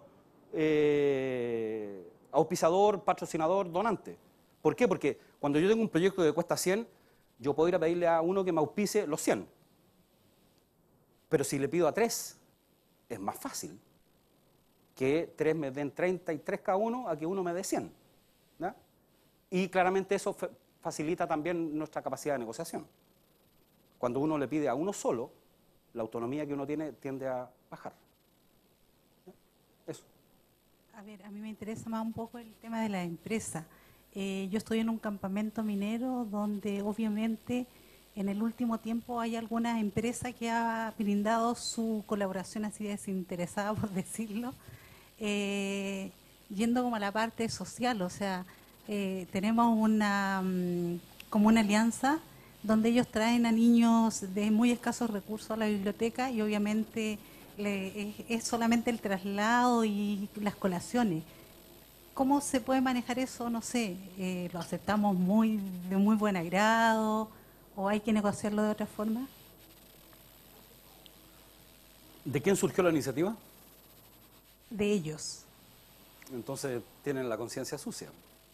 eh, auspiciador, patrocinador, donante. ¿Por qué? Porque cuando yo tengo un proyecto que cuesta cien, yo puedo ir a pedirle a uno que me auspice los cien. Pero si le pido a tres, es más fácil que tres me den treinta y tres cada uno a que uno me dé cien. ¿Ya? Y claramente eso facilita también nuestra capacidad de negociación. Cuando uno le pide a uno solo, la autonomía que uno tiene tiende a bajar. ¿Ya? Eso. A ver, a mí me interesa más un poco el tema de la empresa. Eh, yo estoy en un campamento minero donde obviamente en el último tiempo hay alguna empresa que ha brindado su colaboración así desinteresada, por decirlo, eh, yendo como a la parte social. O sea, eh, tenemos una um, como una alianza donde ellos traen a niños de muy escasos recursos a la biblioteca y obviamente le, es, es solamente el traslado y las colaciones. ¿Cómo se puede manejar eso? No sé, eh, ¿lo aceptamos muy de muy buen agrado o hay que negociarlo de otra forma? ¿De quién surgió la iniciativa? De ellos. Entonces tienen la conciencia sucia.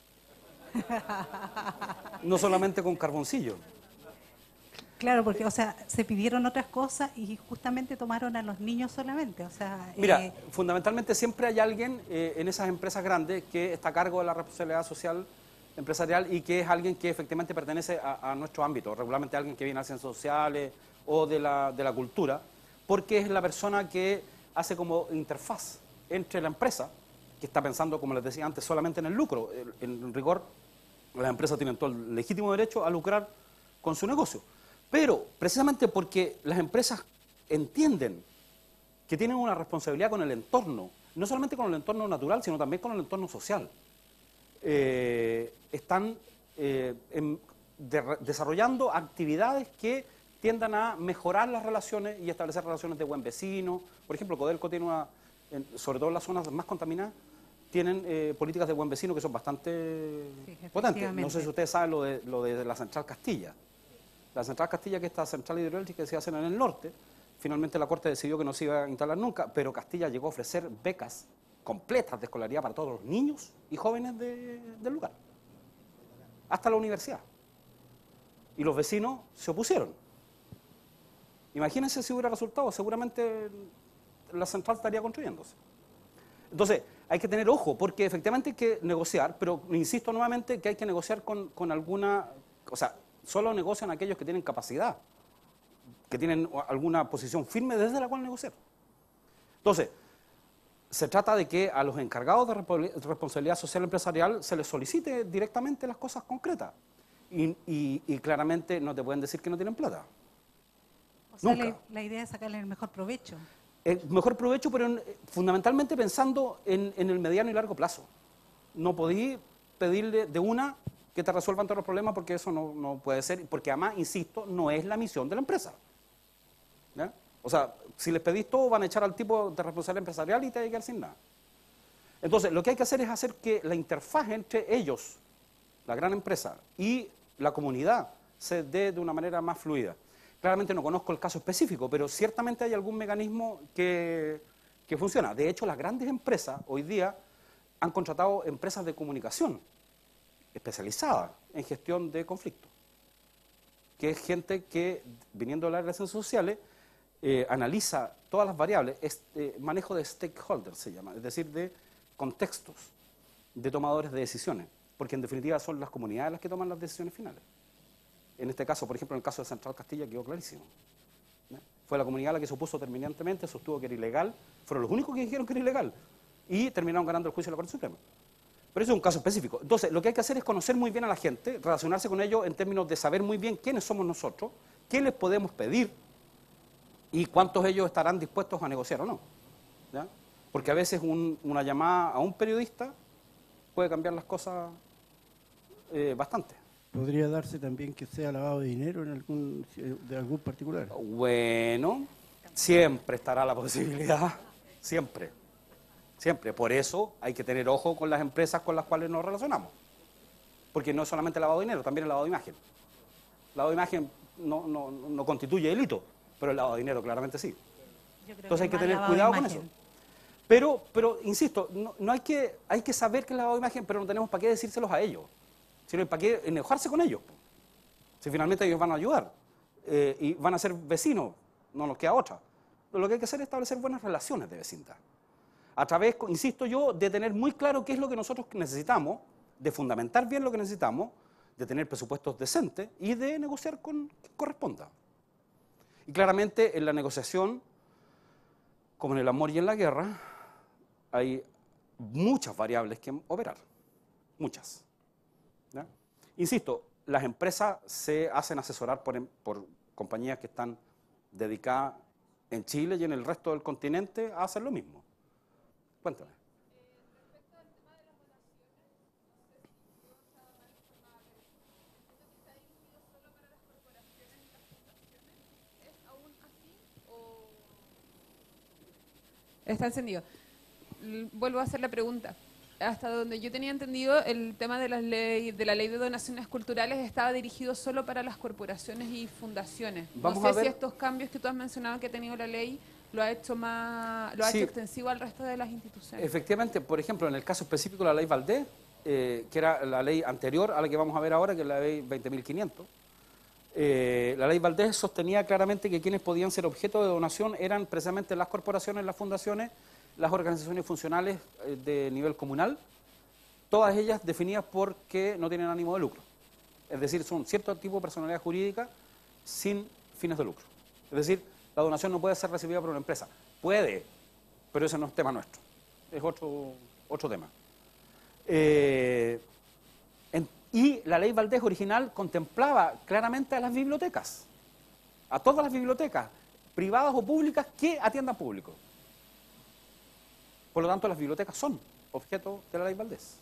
No solamente con carboncillo. Claro, porque, o sea, se pidieron otras cosas y justamente tomaron a los niños solamente, o sea... Mira, eh, fundamentalmente siempre hay alguien eh, en esas empresas grandes que está a cargo de la responsabilidad social empresarial y que es alguien que efectivamente pertenece a, a nuestro ámbito, regularmente alguien que viene de ciencias sociales o de la, de la cultura, porque es la persona que hace como interfaz entre la empresa, que está pensando, como les decía antes, solamente en el lucro. En, en rigor, las empresas tienen todo el legítimo derecho a lucrar con su negocio. Pero, precisamente porque las empresas entienden que tienen una responsabilidad con el entorno, no solamente con el entorno natural, sino también con el entorno social, eh, están eh, en, de, desarrollando actividades que tiendan a mejorar las relaciones y establecer relaciones de buen vecino. Por ejemplo, Codelco tiene una, en, sobre todo en las zonas más contaminadas, tienen eh, políticas de buen vecino que son bastante sí, potentes. No sé si ustedes saben lo de, lo de la Central Castilla. La Central Castilla, que esta central hidroeléctrica que se hacen en el norte, finalmente la Corte decidió que no se iba a instalar nunca, pero Castilla llegó a ofrecer becas completas de escolaridad para todos los niños y jóvenes de, del lugar, hasta la universidad. Y los vecinos se opusieron. Imagínense si hubiera resultado, seguramente la central estaría construyéndose. Entonces, hay que tener ojo, porque efectivamente hay que negociar, pero insisto nuevamente que hay que negociar con, con alguna, o sea, solo negocian aquellos que tienen capacidad, que tienen alguna posición firme desde la cual negociar. Entonces, se trata de que a los encargados de responsabilidad social empresarial se les solicite directamente las cosas concretas. Y, y, y claramente no te pueden decir que no tienen plata. O sea, la, la idea es sacarle el mejor provecho. El mejor provecho, pero en, fundamentalmente pensando en, en el mediano y largo plazo. no podí pedirle de una que te resuelvan todos los problemas porque eso no, no puede ser, porque además, insisto, no es la misión de la empresa. ¿Ya? O sea, si les pedís todo, van a echar al tipo de responsabilidad empresarial y te van a quedar sin nada. Entonces, lo que hay que hacer es hacer que la interfaz entre ellos, la gran empresa, y la comunidad se dé de una manera más fluida. Claramente no conozco el caso específico, pero ciertamente hay algún mecanismo que, que funciona. De hecho, las grandes empresas hoy día han contratado empresas de comunicación especializadas en gestión de conflictos, que es gente que, viniendo de las relaciones sociales, eh, analiza todas las variables, es, eh, manejo de stakeholders se llama, es decir, de contextos de tomadores de decisiones, porque en definitiva son las comunidades las que toman las decisiones finales. En este caso, por ejemplo, en el caso de Central Castilla quedó clarísimo. ¿Ya? Fue la comunidad la que se opuso terminantemente, sostuvo que era ilegal, fueron los únicos que dijeron que era ilegal, y terminaron ganando el juicio de la Corte Suprema. Pero eso es un caso específico. Entonces, lo que hay que hacer es conocer muy bien a la gente, relacionarse con ellos en términos de saber muy bien quiénes somos nosotros, qué les podemos pedir y cuántos ellos estarán dispuestos a negociar o no. ¿Ya? Porque a veces un, una llamada a un periodista puede cambiar las cosas eh, bastante. ¿Podría darse también que sea lavado de dinero en algún, de algún particular? Bueno, siempre estará la posibilidad, siempre, siempre. Por eso hay que tener ojo con las empresas con las cuales nos relacionamos. Porque no es solamente lavado de dinero, también el lavado de imagen. El lavado de imagen no, no, no constituye delito, pero el lavado de dinero claramente sí. Entonces hay que tener cuidado con eso. Pero, pero insisto, no, no hay, que, hay que saber que es lavado de imagen, pero no tenemos para qué decírselos a ellos. Sino para qué enojarse con ellos. Si finalmente ellos van a ayudar eh, y van a ser vecinos, no nos queda otra. Pero lo que hay que hacer es establecer buenas relaciones de vecindad. A través, insisto yo, de tener muy claro qué es lo que nosotros necesitamos, de fundamentar bien lo que necesitamos, de tener presupuestos decentes y de negociar con quien corresponda. Y claramente en la negociación, como en el amor y en la guerra, hay muchas variables que operar, muchas. ¿Ya? Insisto, las empresas se hacen asesorar por, por compañías que están dedicadas en Chile y en el resto del continente a hacer lo mismo. Cuéntame. Está encendido. Vuelvo a hacer la pregunta. Hasta donde yo tenía entendido, el tema de la ley de la ley de donaciones culturales estaba dirigido solo para las corporaciones y fundaciones. Vamos no sé a ver. si estos cambios que tú has mencionado que ha tenido la ley lo ha hecho más, lo ha Sí. hecho extensivo al resto de las instituciones. Efectivamente, por ejemplo, en el caso específico de la ley Valdés, eh, que era la ley anterior a la que vamos a ver ahora, que es la ley veinte mil quinientos, eh, la ley Valdés sostenía claramente que quienes podían ser objeto de donación eran precisamente las corporaciones, las fundaciones, las organizaciones funcionales eh, de nivel comunal, todas ellas definidas porque no tienen ánimo de lucro. Es decir, son cierto tipo de personalidad jurídica sin fines de lucro. Es decir, la donación no puede ser recibida por una empresa. Puede, pero ese no es tema nuestro. Es otro, otro tema. Eh, en, y la ley Valdés original contemplaba claramente a las bibliotecas, a todas las bibliotecas, privadas o públicas, que atiendan público. Por lo tanto, las bibliotecas son objeto de la ley Valdés.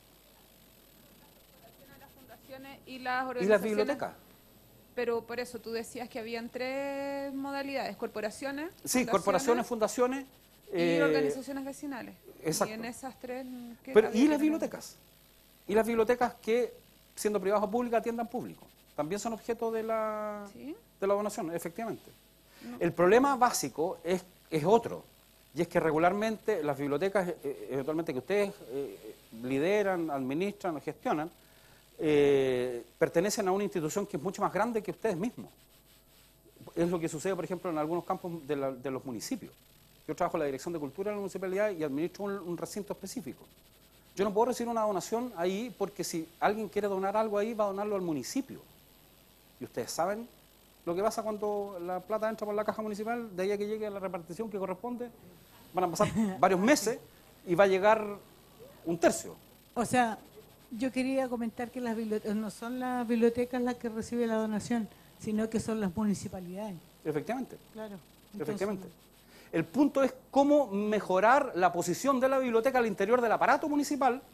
Las fundaciones y las ¿Y organizaciones. las bibliotecas? Pero por eso tú decías que habían tres modalidades: corporaciones, Sí, corporaciones, fundaciones y eh, organizaciones vecinales. exacto. Y en esas tres, ¿qué Pero, había ¿y que las tener? bibliotecas? Y las bibliotecas que, siendo privadas o públicas, atiendan público. También son objeto de la, ¿Sí? de la donación, efectivamente. No. El problema básico es, es otro, y es que regularmente las bibliotecas, eh, eventualmente que ustedes eh, lideran, administran o gestionan, eh, pertenecen a una institución que es mucho más grande que ustedes mismos. Es lo que sucede, por ejemplo, en algunos campos de, la, de los municipios. Yo trabajo en la Dirección de Cultura de la municipalidad y administro un, un recinto específico. Yo no puedo recibir una donación ahí porque si alguien quiere donar algo ahí, va a donarlo al municipio. Y ustedes saben lo que pasa cuando la plata entra por la caja municipal, de ahí a que llegue a la repartición que corresponde, van a pasar varios meses y va a llegar un tercio. O sea, yo quería comentar que las bibliotecas no son las bibliotecas las que reciben la donación, sino que son las municipalidades. Efectivamente. Claro. Efectivamente. El punto es cómo mejorar la posición de la biblioteca al interior del aparato municipal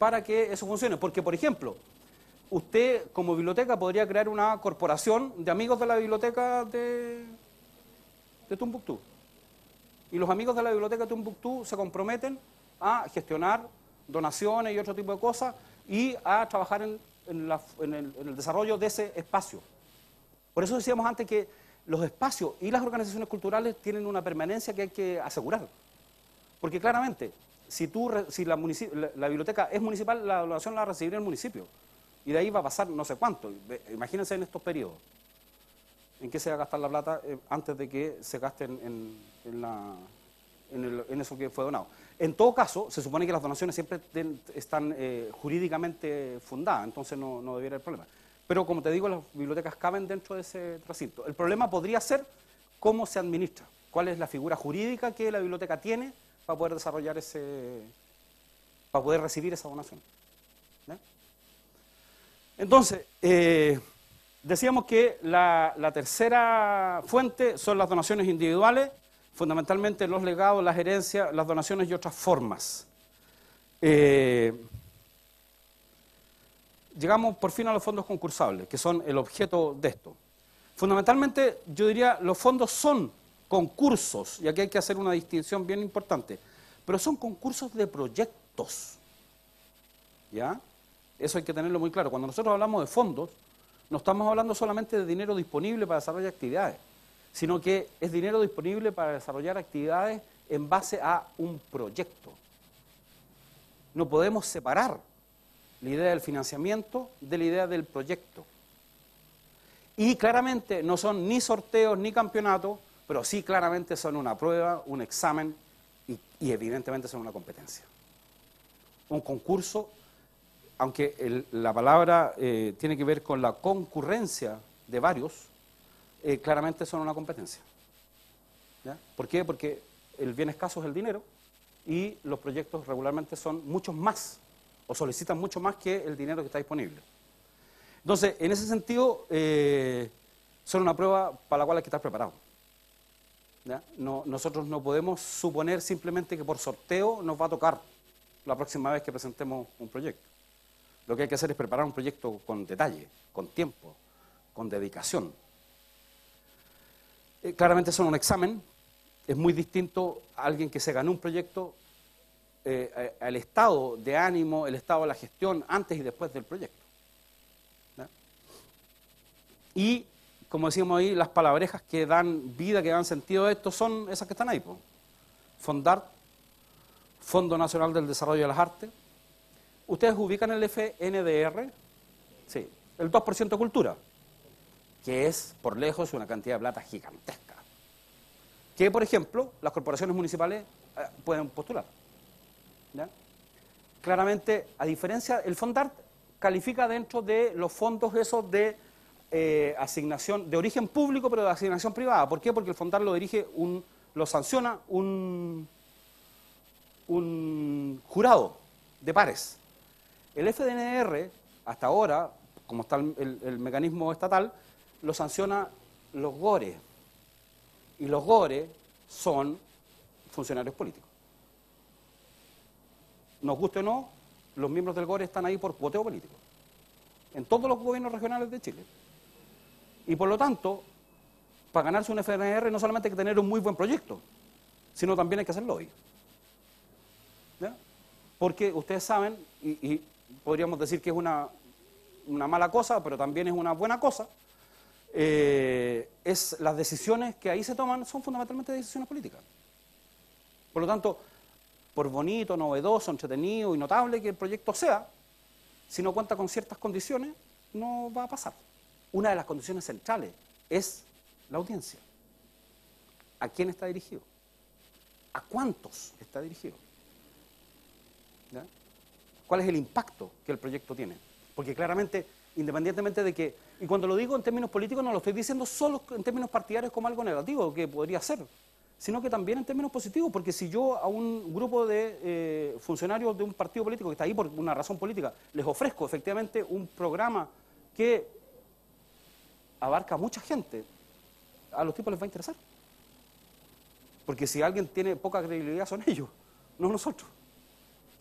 para que eso funcione. Porque, por ejemplo, usted como biblioteca podría crear una corporación de amigos de la biblioteca de, de Tombuctú. Y los amigos de la biblioteca de Tombuctú se comprometen a gestionar donaciones y otro tipo de cosas y a trabajar en, en, la, en, el, en el desarrollo de ese espacio. Por eso decíamos antes que los espacios y las organizaciones culturales tienen una permanencia que hay que asegurar. Porque claramente, si, tú, si la, la, la biblioteca es municipal, la donación la va a recibir el municipio. Y de ahí va a pasar no sé cuánto. Imagínense en estos periodos. ¿En qué se va a gastar la plata eh, antes de que se gaste en, en, en, la, en, el, en eso que fue donado? En todo caso, se supone que las donaciones siempre ten, están eh, jurídicamente fundadas, entonces no, no debiera haber problema. Pero como te digo, las bibliotecas caben dentro de ese recinto. El problema podría ser cómo se administra, cuál es la figura jurídica que la biblioteca tiene para poder desarrollar ese, para poder recibir esa donación. ¿Eh? Entonces, eh, decíamos que la, la tercera fuente son las donaciones individuales, fundamentalmente los legados, las herencias, las donaciones y otras formas. Eh, llegamos por fin a los fondos concursables, que son el objeto de esto. Fundamentalmente, yo diría, los fondos son concursos, y aquí hay que hacer una distinción bien importante, pero son concursos de proyectos, ¿ya? Eso hay que tenerlo muy claro. Cuando nosotros hablamos de fondos, no estamos hablando solamente de dinero disponible para desarrollar actividades, sino que es dinero disponible para desarrollar actividades en base a un proyecto. No podemos separar la idea del financiamiento de la idea del proyecto. Y claramente no son ni sorteos ni campeonatos, pero sí claramente son una prueba, un examen y, y evidentemente son una competencia. Un concurso, aunque el, la palabra eh, tiene que ver con la concurrencia de varios, eh, claramente son una competencia. ¿Ya? ¿Por qué? Porque el bien escaso es el dinero y los proyectos regularmente son muchos más o solicitan mucho más que el dinero que está disponible. Entonces, en ese sentido, eh, son una prueba para la cual hay que estar preparado. ¿Ya? No, nosotros no podemos suponer simplemente que por sorteo nos va a tocar la próxima vez que presentemos un proyecto. Lo que hay que hacer es preparar un proyecto con detalle, con tiempo, con dedicación. Eh, claramente son un examen, es muy distinto a alguien que se ganó un proyecto, eh, al estado de ánimo, el estado de la gestión antes y después del proyecto. ¿Ya? Y, como decíamos ahí, las palabrejas que dan vida, que dan sentido a esto son esas que están ahí. Po. Fondart, Fondo Nacional del Desarrollo de las Artes. ¿Ustedes ubican el F N D R? Sí, el dos por ciento de cultura, que es, por lejos, una cantidad de plata gigantesca. Que, por ejemplo, las corporaciones municipales eh, pueden postular. ¿Ya? Claramente, a diferencia, el Fondart califica dentro de los fondos esos de eh, asignación, de origen público, pero de asignación privada. ¿Por qué? Porque el Fondart lo dirige, un, lo sanciona un, un jurado de pares. El F D N R, hasta ahora, como está el, el, el mecanismo estatal, lo sanciona los GORE. Y los GORE son funcionarios políticos. Nos guste o no, los miembros del GORE están ahí por voteo político. En todos los gobiernos regionales de Chile. Y por lo tanto, para ganarse un F D N R no solamente hay que tener un muy buen proyecto, sino también hay que hacer lobby. ¿Ya? Porque ustedes saben, y, y podríamos decir que es una, una mala cosa, pero también es una buena cosa, eh, es las decisiones que ahí se toman son fundamentalmente decisiones políticas. Por lo tanto, por bonito, novedoso, entretenido y notable que el proyecto sea, si no cuenta con ciertas condiciones, no va a pasar. Una de las condiciones centrales es la audiencia. ¿A quién está dirigido? ¿A cuántos está dirigido? ¿Ya? ¿Cuál es el impacto que el proyecto tiene? Porque claramente, independientemente de que, y cuando lo digo en términos políticos no lo estoy diciendo solo en términos partidarios como algo negativo, que podría ser, sino que también en términos positivos, porque si yo a un grupo de eh, funcionarios de un partido político que está ahí por una razón política, les ofrezco efectivamente un programa que abarca a mucha gente, a los tipos les va a interesar. Porque si alguien tiene poca credibilidad son ellos, no nosotros.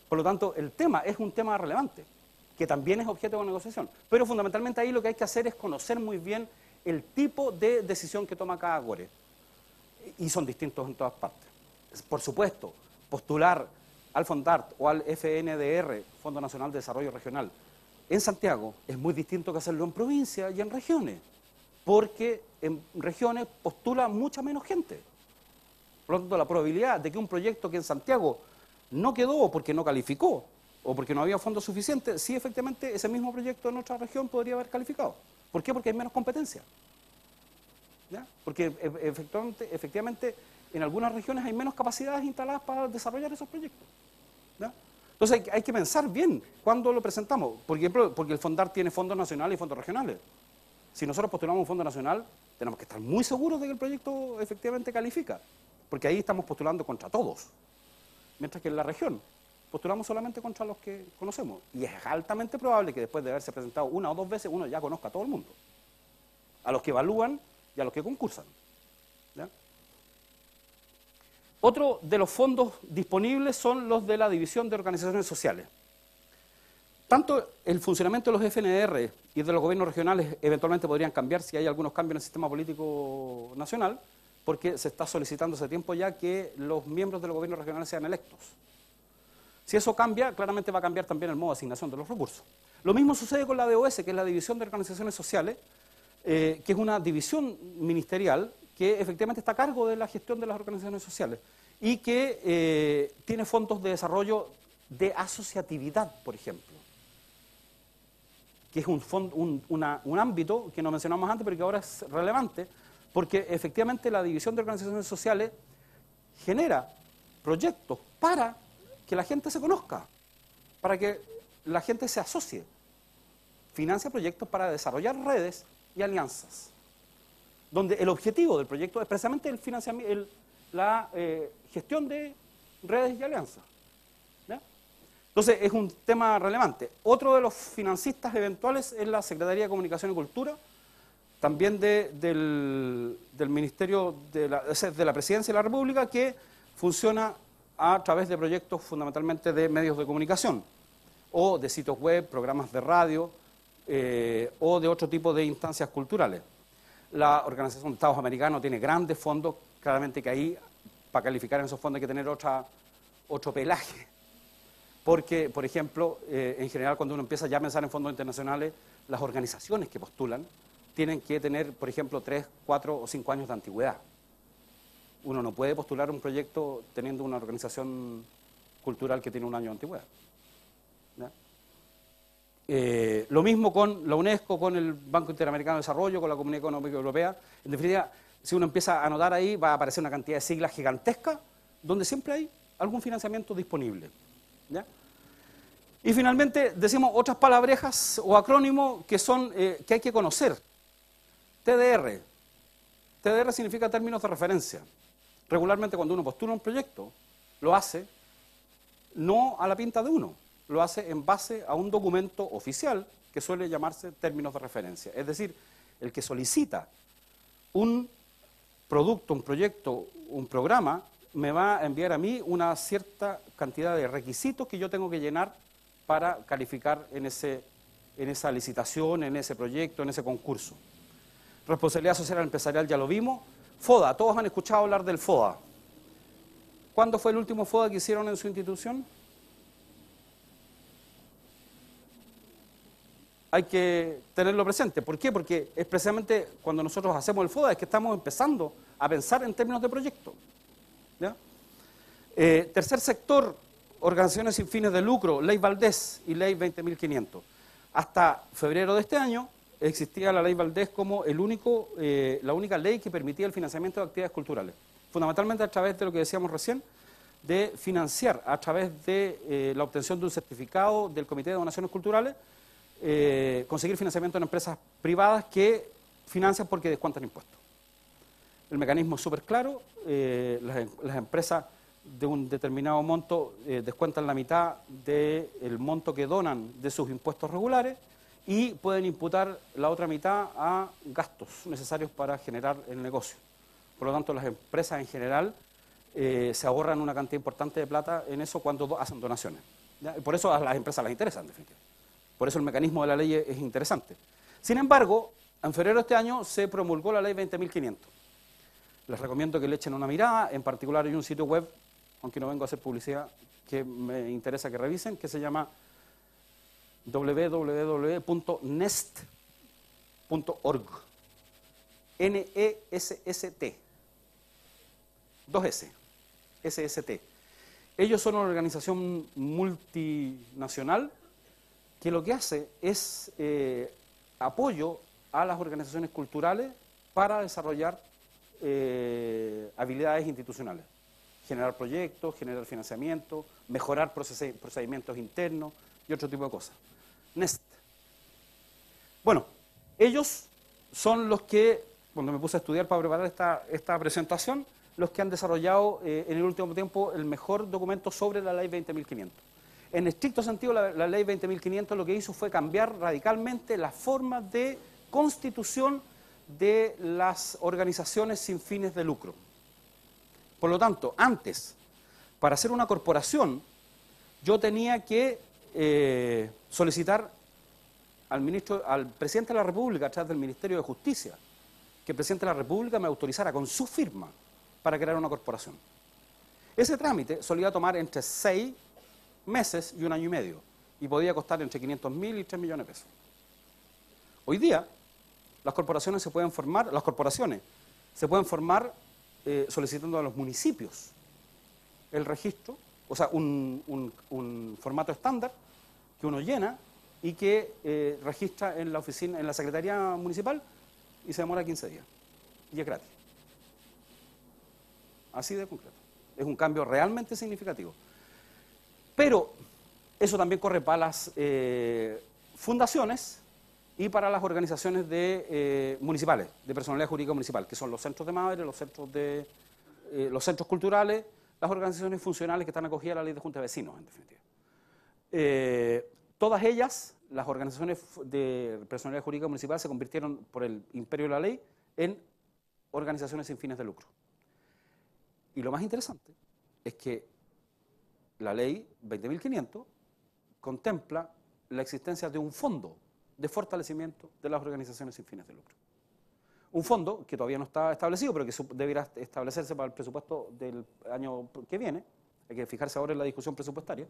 Por lo tanto, el tema es un tema relevante, que también es objeto de negociación. Pero fundamentalmente ahí lo que hay que hacer es conocer muy bien el tipo de decisión que toma cada core. Y son distintos en todas partes. Por supuesto, postular al FONDART o al F N D R, Fondo Nacional de Desarrollo Regional, en Santiago es muy distinto que hacerlo en provincia y en regiones, porque en regiones postula mucha menos gente. Por lo tanto, la probabilidad de que un proyecto que en Santiago no quedó porque no calificó o porque no había fondos suficientes, sí, efectivamente, ese mismo proyecto en otra región podría haber calificado. ¿Por qué? Porque hay menos competencia. ¿Ya? Porque efectivamente, efectivamente en algunas regiones hay menos capacidades instaladas para desarrollar esos proyectos. ¿Ya? Entonces hay, hay que pensar bien cuándo lo presentamos. Por ejemplo, porque el FONDART tiene fondos nacionales y fondos regionales. Si nosotros postulamos un fondo nacional, tenemos que estar muy seguros de que el proyecto efectivamente califica, porque ahí estamos postulando contra todos. Mientras que en la región postulamos solamente contra los que conocemos. Y es altamente probable que después de haberse presentado una o dos veces, uno ya conozca a todo el mundo. A los que evalúan y a los que concursan. ¿Ya? Otro de los fondos disponibles son los de la División de Organizaciones Sociales. Tanto el funcionamiento de los F N D R y de los gobiernos regionales eventualmente podrían cambiar si hay algunos cambios en el sistema político nacional, porque se está solicitando hace tiempo ya que los miembros de los gobiernos regionales sean electos. Si eso cambia, claramente va a cambiar también el modo de asignación de los recursos. Lo mismo sucede con la D O S, que es la División de Organizaciones Sociales, eh, que es una división ministerial que efectivamente está a cargo de la gestión de las organizaciones sociales y que eh, tiene fondos de desarrollo de asociatividad, por ejemplo, que es un, fondo, un, una, un ámbito que no mencionamos antes, pero que ahora es relevante, porque efectivamente la División de Organizaciones Sociales genera proyectos para que la gente se conozca, para que la gente se asocie, financia proyectos para desarrollar redes y alianzas, donde el objetivo del proyecto es precisamente el financiamiento, el, la eh, gestión de redes y alianzas. ¿Ya? Entonces es un tema relevante. Otro de los financistas eventuales es la Secretaría de Comunicación y Cultura, también de, del, del Ministerio de la, de la Presidencia de la República, que funciona a través de proyectos fundamentalmente de medios de comunicación, o de sitios web, programas de radio, eh, o de otro tipo de instancias culturales. La Organización de Estados Americanos tiene grandes fondos, claramente que ahí, para calificar en esos fondos hay que tener otra, otro pelaje, porque, por ejemplo, eh, en general cuando uno empieza ya a pensar en fondos internacionales, las organizaciones que postulan tienen que tener, por ejemplo, tres, cuatro o cinco años de antigüedad. Uno no puede postular un proyecto teniendo una organización cultural que tiene un año de antigüedad. ¿Ya? Eh, lo mismo con la UNESCO, con el Banco Interamericano de Desarrollo, con la Comunidad Económica Europea. En definitiva, si uno empieza a anotar ahí, va a aparecer una cantidad de siglas gigantescas, donde siempre hay algún financiamiento disponible. ¿Ya? Y finalmente, decimos otras palabrejas o acrónimos que, son, eh, que hay que conocer. T D R. T D R significa términos de referencia. Regularmente cuando uno postula un proyecto, lo hace no a la pinta de uno, lo hace en base a un documento oficial que suele llamarse términos de referencia. Es decir, el que solicita un producto, un proyecto, un programa, me va a enviar a mí una cierta cantidad de requisitos que yo tengo que llenar para calificar en, ese, en esa licitación, en ese proyecto, en ese concurso. Responsabilidad social empresarial ya lo vimos. FODA, todos han escuchado hablar del FODA. ¿Cuándo fue el último FODA que hicieron en su institución? Hay que tenerlo presente. ¿Por qué? Porque es precisamente cuando nosotros hacemos el FODA es que estamos empezando a pensar en términos de proyecto. ¿Ya? Eh, tercer sector, organizaciones sin fines de lucro, Ley Valdés y Ley veinte mil quinientos. Hasta febrero de este año existía la Ley Valdés como el único, eh, la única ley que permitía el financiamiento de actividades culturales. Fundamentalmente a través de lo que decíamos recién, de financiar a través de eh, la obtención de un certificado del Comité de Donaciones Culturales, eh, conseguir financiamiento en empresas privadas que financian porque descuentan impuestos. El mecanismo es súper claro, eh, las, las empresas de un determinado monto eh, descuentan la mitad del monto que donan de sus impuestos regulares, y pueden imputar la otra mitad a gastos necesarios para generar el negocio. Por lo tanto, las empresas en general eh, se ahorran una cantidad importante de plata en eso cuando do- hacen donaciones. ¿ya? Por eso a las empresas les interesa, en definitiva. Por eso el mecanismo de la ley es, es interesante. Sin embargo, en febrero de este año se promulgó la ley veinte mil quinientos. Les recomiendo que le echen una mirada. En particular hay un sitio web, aunque no vengo a hacer publicidad, que me interesa que revisen, que se llama w w w punto nest punto org. N E S S T. Dos S. S S T. Ellos son una organización multinacional que lo que hace es eh, apoyo a las organizaciones culturales para desarrollar eh, habilidades institucionales. Generar proyectos, generar financiamiento, mejorar procedimientos internos y otro tipo de cosas. Nest. Bueno, ellos son los que, cuando me puse a estudiar para preparar esta, esta presentación, los que han desarrollado eh, en el último tiempo el mejor documento sobre la ley veinte mil quinientos. En estricto sentido, la, la ley veinte mil quinientos lo que hizo fue cambiar radicalmente la forma de constitución de las organizaciones sin fines de lucro. Por lo tanto, antes, para hacer una corporación, yo tenía que eh, solicitar al, ministro, al presidente de la República, a través del Ministerio de Justicia, que el presidente de la República me autorizara con su firma para crear una corporación. Ese trámite solía tomar entre seis meses y un año y medio, y podía costar entre quinientos mil y tres millones de pesos. Hoy día, las corporaciones se pueden formar, las corporaciones se pueden formar eh, solicitando a los municipios el registro, o sea, un, un, un formato estándar que uno llena y que eh, registra en la oficina, en la Secretaría Municipal, y se demora quince días. Y es gratis. Así de concreto. Es un cambio realmente significativo. Pero eso también corre para las eh, fundaciones y para las organizaciones de, eh, municipales, de personalidad jurídica municipal, que son los centros de madre, los centros, de, eh, los centros culturales, las organizaciones funcionales que están acogidas a la ley de junta de vecinos, en definitiva. Eh, todas ellas, las organizaciones de personalidad jurídica municipal, se convirtieron por el imperio de la ley en organizaciones sin fines de lucro. Y lo más interesante es que la ley veinte mil quinientos contempla la existencia de un fondo de fortalecimiento de las organizaciones sin fines de lucro. Un fondo que todavía no está establecido, pero que deberá establecerse para el presupuesto del año que viene. Hay que fijarse ahora en la discusión presupuestaria.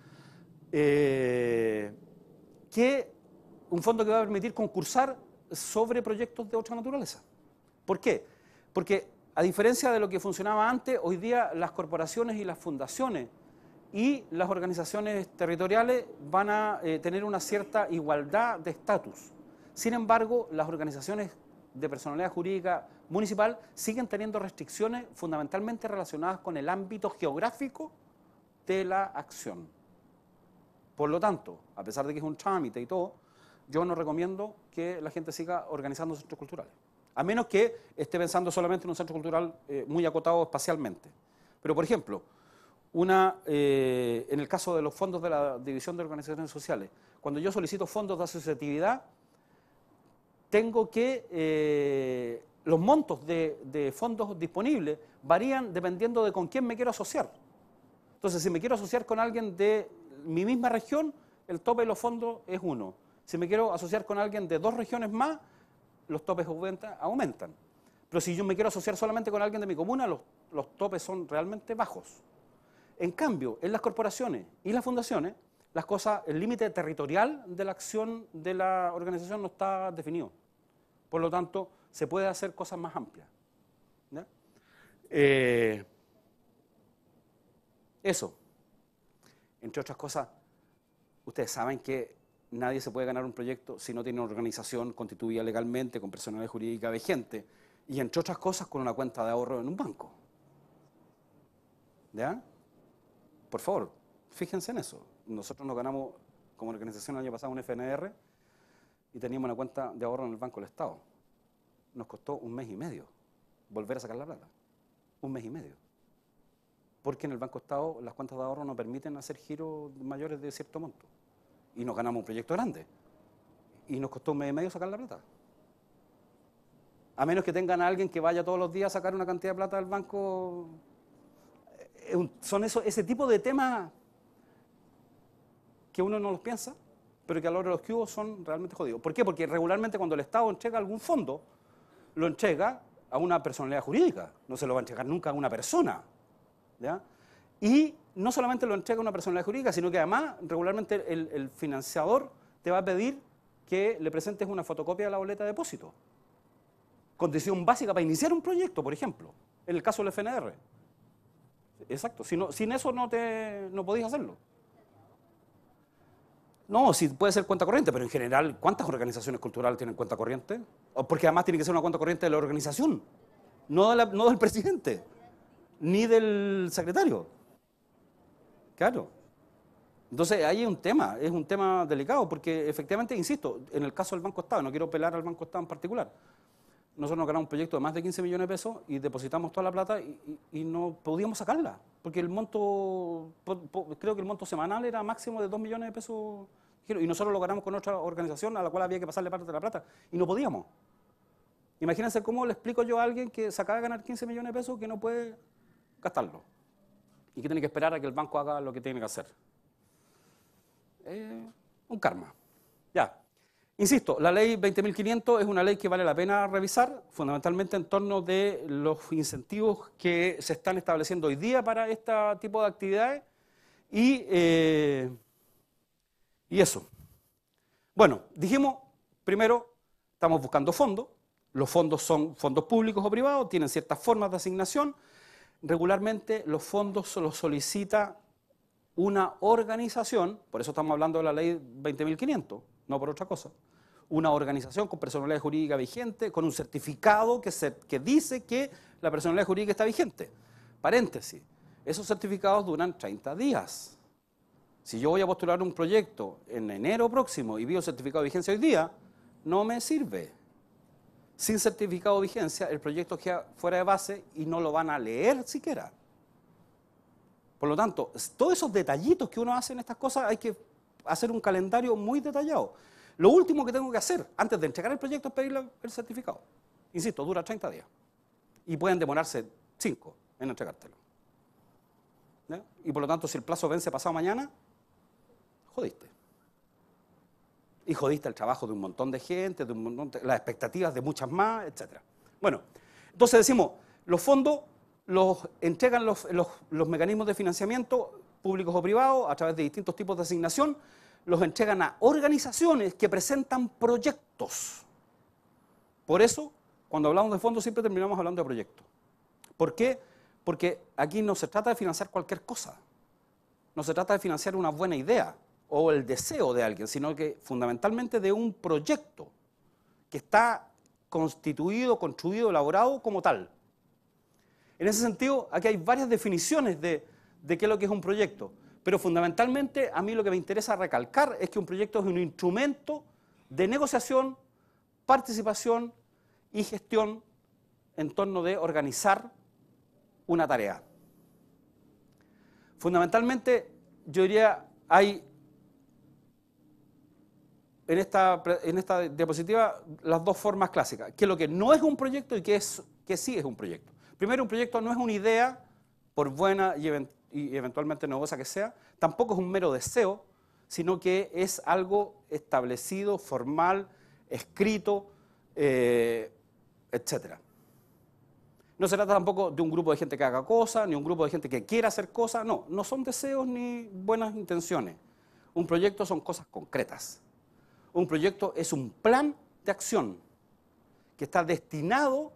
Eh, que un fondo que va a permitir concursar sobre proyectos de otra naturaleza. ¿Por qué? Porque a diferencia de lo que funcionaba antes, hoy día las corporaciones y las fundaciones y las organizaciones territoriales van a eh, tener una cierta igualdad de estatus. Sin embargo, las organizaciones de personalidad jurídica municipal siguen teniendo restricciones fundamentalmente relacionadas con el ámbito geográfico de la acción. Por lo tanto, a pesar de que es un trámite y todo, yo no recomiendo que la gente siga organizando centros culturales, a menos que esté pensando solamente en un centro cultural eh, muy acotado espacialmente. Pero, por ejemplo, una, eh, en el caso de los fondos de la División de Organizaciones Sociales, cuando yo solicito fondos de asociatividad, tengo que, eh, los montos de, de fondos disponibles varían dependiendo de con quién me quiero asociar. Entonces, si me quiero asociar con alguien de mi misma región, el tope de los fondos es uno. Si me quiero asociar con alguien de dos regiones más, los topes aumentan. aumentan. Pero si yo me quiero asociar solamente con alguien de mi comuna, los, los topes son realmente bajos. En cambio, en las corporaciones y las fundaciones, las cosas, el límite territorial de la acción de la organización no está definido. Por lo tanto, se puede hacer cosas más amplias. ¿Ya? Eh, eso. Entre otras cosas, ustedes saben que nadie se puede ganar un proyecto si no tiene una organización constituida legalmente, con personalidad jurídica vigente, y entre otras cosas con una cuenta de ahorro en un banco. ¿Ya? Por favor, fíjense en eso. Nosotros nos ganamos como organización el año pasado un F N R y teníamos una cuenta de ahorro en el Banco del Estado. Nos costó un mes y medio volver a sacar la plata. Un mes y medio. Porque en el Banco Estado las cuentas de ahorro no permiten hacer giros mayores de cierto monto. Y nos ganamos un proyecto grande. Y nos costó un mes y medio sacar la plata. A menos que tengan a alguien que vaya todos los días a sacar una cantidad de plata del banco. Son eso, ese tipo de temas que uno no los piensa, pero que a la hora de los que hubo son realmente jodidos. ¿Por qué? Porque regularmente cuando el Estado entrega algún fondo, lo entrega a una personalidad jurídica, no se lo va a entregar nunca a una persona, ¿ya? Y no solamente lo entrega a una personalidad jurídica, sino que además regularmente el, el financiador te va a pedir que le presentes una fotocopia de la boleta de depósito. Condición básica para iniciar un proyecto, por ejemplo, en el caso del F N R. Exacto, si no, sin eso no, te, no podéis hacerlo. No, sí puede ser cuenta corriente, pero en general, ¿cuántas organizaciones culturales tienen cuenta corriente? Porque además tiene que ser una cuenta corriente de la organización, no, de la, no del presidente, ni del secretario. Claro. Entonces, ahí hay un tema, es un tema delicado, porque efectivamente, insisto, en el caso del Banco Estado, no quiero pelar al Banco Estado en particular, nosotros nos ganamos un proyecto de más de quince millones de pesos y depositamos toda la plata y, y, y no podíamos sacarla, porque el monto, po, po, creo que el monto semanal era máximo de dos millones de pesos, y nosotros lo ganamos con otra organización a la cual había que pasarle parte de la plata, y no podíamos. Imagínense cómo le explico yo a alguien que se acaba de ganar quince millones de pesos que no puede gastarlo, y que tiene que esperar a que el banco haga lo que tiene que hacer. Eh, un karma. Ya. Insisto, la ley veinte mil quinientos es una ley que vale la pena revisar, fundamentalmente en torno de los incentivos que se están estableciendo hoy día para este tipo de actividades y, eh, y eso. Bueno, dijimos, primero, estamos buscando fondos. Los fondos son fondos públicos o privados, tienen ciertas formas de asignación. Regularmente los fondos se los solicita una organización, por eso estamos hablando de la ley veinte mil quinientos, no por otra cosa, una organización con personalidad jurídica vigente, con un certificado que, se, que dice que la personalidad jurídica está vigente. Paréntesis, esos certificados duran treinta días. Si yo voy a postular un proyecto en enero próximo y pido certificado de vigencia hoy día, no me sirve. Sin certificado de vigencia, el proyecto queda fuera de base y no lo van a leer siquiera. Por lo tanto, todos esos detallitos que uno hace en estas cosas hay que hacer un calendario muy detallado. Lo último que tengo que hacer antes de entregar el proyecto es pedirle el certificado. Insisto, dura treinta días. Y pueden demorarse cinco en entregártelo. ¿Ya? Y por lo tanto, si el plazo vence pasado mañana, jodiste. Y jodiste el trabajo de un montón de gente, de un montón de, las expectativas de muchas más, etcétera. Bueno, entonces decimos, los fondos los entregan los, los, los mecanismos de financiamiento públicos o privados a través de distintos tipos de asignación, los entregan a organizaciones que presentan proyectos. Por eso, cuando hablamos de fondos siempre terminamos hablando de proyectos. ¿Por qué? Porque aquí no se trata de financiar cualquier cosa, no se trata de financiar una buena idea o el deseo de alguien, sino que fundamentalmente de un proyecto que está constituido, construido, elaborado como tal. En ese sentido, aquí hay varias definiciones de, de qué es lo que es un proyecto, pero fundamentalmente a mí lo que me interesa recalcar es que un proyecto es un instrumento de negociación, participación y gestión en torno de organizar una tarea. Fundamentalmente, yo diría, hay en esta, en esta diapositiva las dos formas clásicas, que es lo que no es un proyecto y que, es, que sí es un proyecto. Primero, un proyecto no es una idea, por buena y, event y eventualmente novedosa que sea, tampoco es un mero deseo, sino que es algo establecido, formal, escrito, eh, etcétera. No se trata tampoco de un grupo de gente que haga cosas, ni un grupo de gente que quiera hacer cosas, no, no son deseos ni buenas intenciones. Un proyecto son cosas concretas. Un proyecto es un plan de acción que está destinado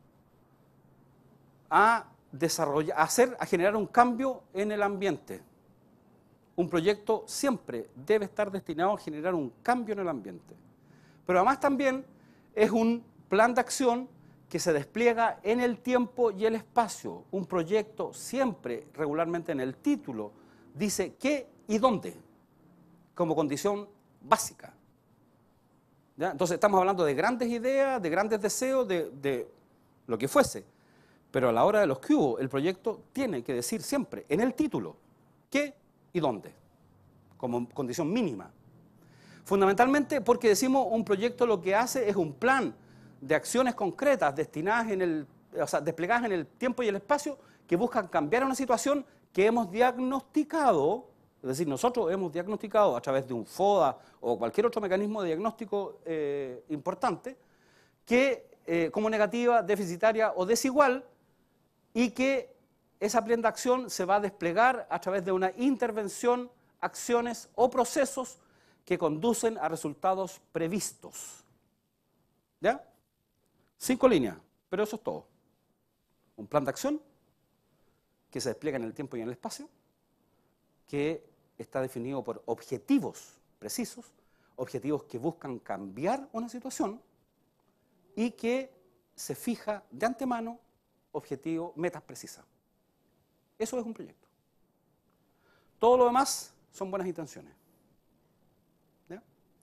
a desarrollar, a hacer, a generar un cambio en el ambiente. Un proyecto siempre debe estar destinado a generar un cambio en el ambiente. Pero además también es un plan de acción que se despliega en el tiempo y el espacio. Un proyecto siempre, regularmente en el título, dice qué y dónde, como condición básica. ¿Ya? Entonces estamos hablando de grandes ideas, de grandes deseos, de, de lo que fuese. Pero a la hora de los que hubo, el proyecto tiene que decir siempre en el título qué y dónde, como condición mínima. Fundamentalmente porque decimos un proyecto lo que hace es un plan de acciones concretas destinadas en el, o sea, desplegadas en el tiempo y el espacio que buscan cambiar una situación que hemos diagnosticado Es decir, nosotros hemos diagnosticado a través de un FODA o cualquier otro mecanismo de diagnóstico eh, importante que eh, como negativa, deficitaria o desigual, y que esa plan de acción se va a desplegar a través de una intervención, acciones o procesos que conducen a resultados previstos. ¿Ya? Cinco líneas, pero eso es todo. Un plan de acción que se despliega en el tiempo y en el espacio, que está definido por objetivos precisos, objetivos que buscan cambiar una situación y que se fija de antemano objetivos, metas precisas. Eso es un proyecto. Todo lo demás son buenas intenciones. ¿Ya?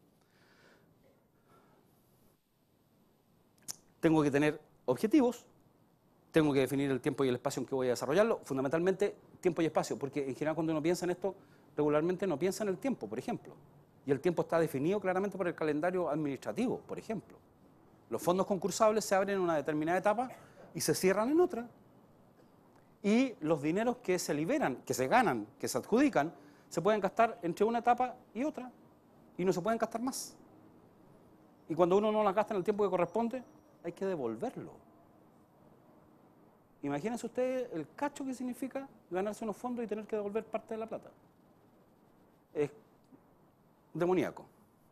Tengo que tener objetivos, tengo que definir el tiempo y el espacio en que voy a desarrollarlo, fundamentalmente tiempo y espacio, porque en general cuando uno piensa en esto, regularmente no piensa en el tiempo, por ejemplo. Y el tiempo está definido claramente por el calendario administrativo, por ejemplo. Los fondos concursables se abren en una determinada etapa y se cierran en otra. Y los dineros que se liberan, que se ganan, que se adjudican, se pueden gastar entre una etapa y otra, y no se pueden gastar más. Y cuando uno no las gasta en el tiempo que corresponde, hay que devolverlo. Imagínense ustedes el cacho que significa ganarse unos fondos y tener que devolver parte de la plata. Es demoníaco.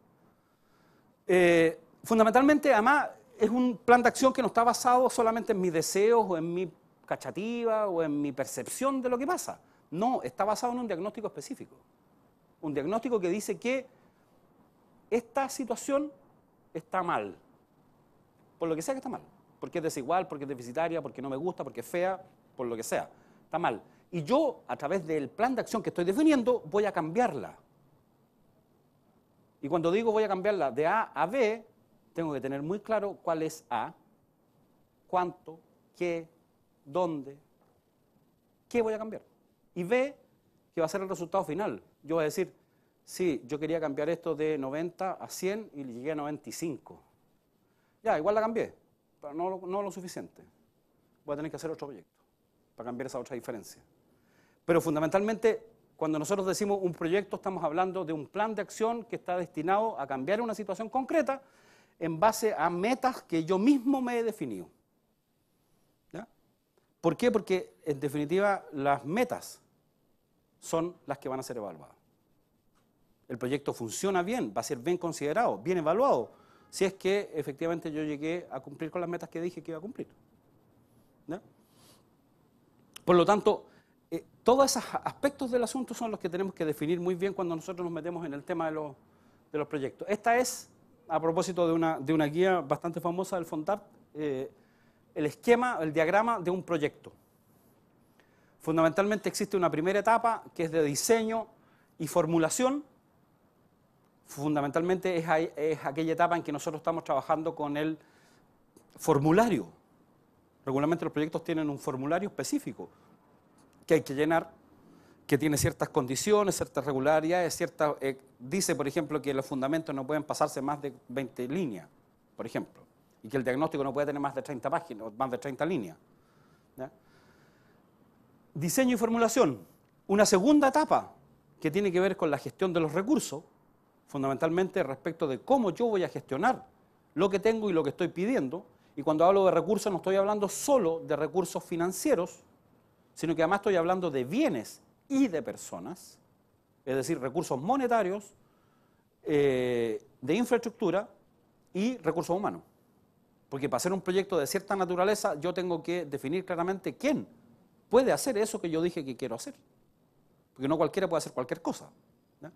Eh, fundamentalmente, además, es un plan de acción que no está basado solamente en mis deseos o en mi cachativa o en mi percepción de lo que pasa. No, está basado en un diagnóstico específico. Un diagnóstico que dice que esta situación está mal. Por lo que sea que está mal. Porque es desigual, porque es deficitaria, porque no me gusta, porque es fea, por lo que sea. Está mal. Y yo, a través del plan de acción que estoy definiendo, voy a cambiarla. Y cuando digo voy a cambiarla de A a B, tengo que tener muy claro cuál es A, cuánto, qué, dónde, qué voy a cambiar. Y B, que va a ser el resultado final. Yo voy a decir, sí, yo quería cambiar esto de noventa a cien y llegué a noventa y cinco. Ya, igual la cambié, pero no, no lo suficiente. Voy a tener que hacer otro proyecto para cambiar esa otra diferencia. Pero fundamentalmente, cuando nosotros decimos un proyecto, estamos hablando de un plan de acción que está destinado a cambiar una situación concreta en base a metas que yo mismo me he definido. ¿Ya? ¿Por qué? Porque, en definitiva, las metas son las que van a ser evaluadas. El proyecto funciona bien, va a ser bien considerado, bien evaluado, si es que efectivamente yo llegué a cumplir con las metas que dije que iba a cumplir. ¿Ya? Por lo tanto, eh, todos esos aspectos del asunto son los que tenemos que definir muy bien cuando nosotros nos metemos en el tema de los, de los proyectos. Esta es, a propósito de una, de una guía bastante famosa del Fondart, eh, el esquema, el diagrama de un proyecto. Fundamentalmente existe una primera etapa que es de diseño y formulación. Fundamentalmente es, es aquella etapa en que nosotros estamos trabajando con el formulario. Regularmente los proyectos tienen un formulario específico que hay que llenar, que tiene ciertas condiciones, ciertas regularidades, ciertas, eh, dice, por ejemplo, que los fundamentos no pueden pasarse más de veinte líneas, por ejemplo, y que el diagnóstico no puede tener más de treinta páginas, más de treinta líneas. ¿Ya? Diseño y formulación. Una segunda etapa que tiene que ver con la gestión de los recursos, fundamentalmente respecto de cómo yo voy a gestionar lo que tengo y lo que estoy pidiendo. Y cuando hablo de recursos no estoy hablando solo de recursos financieros, sino que además estoy hablando de bienes y de personas, es decir, recursos monetarios, eh, de infraestructura y recursos humanos. Porque para hacer un proyecto de cierta naturaleza yo tengo que definir claramente quién puede hacer eso que yo dije que quiero hacer. Porque no cualquiera puede hacer cualquier cosa. ¿Ya?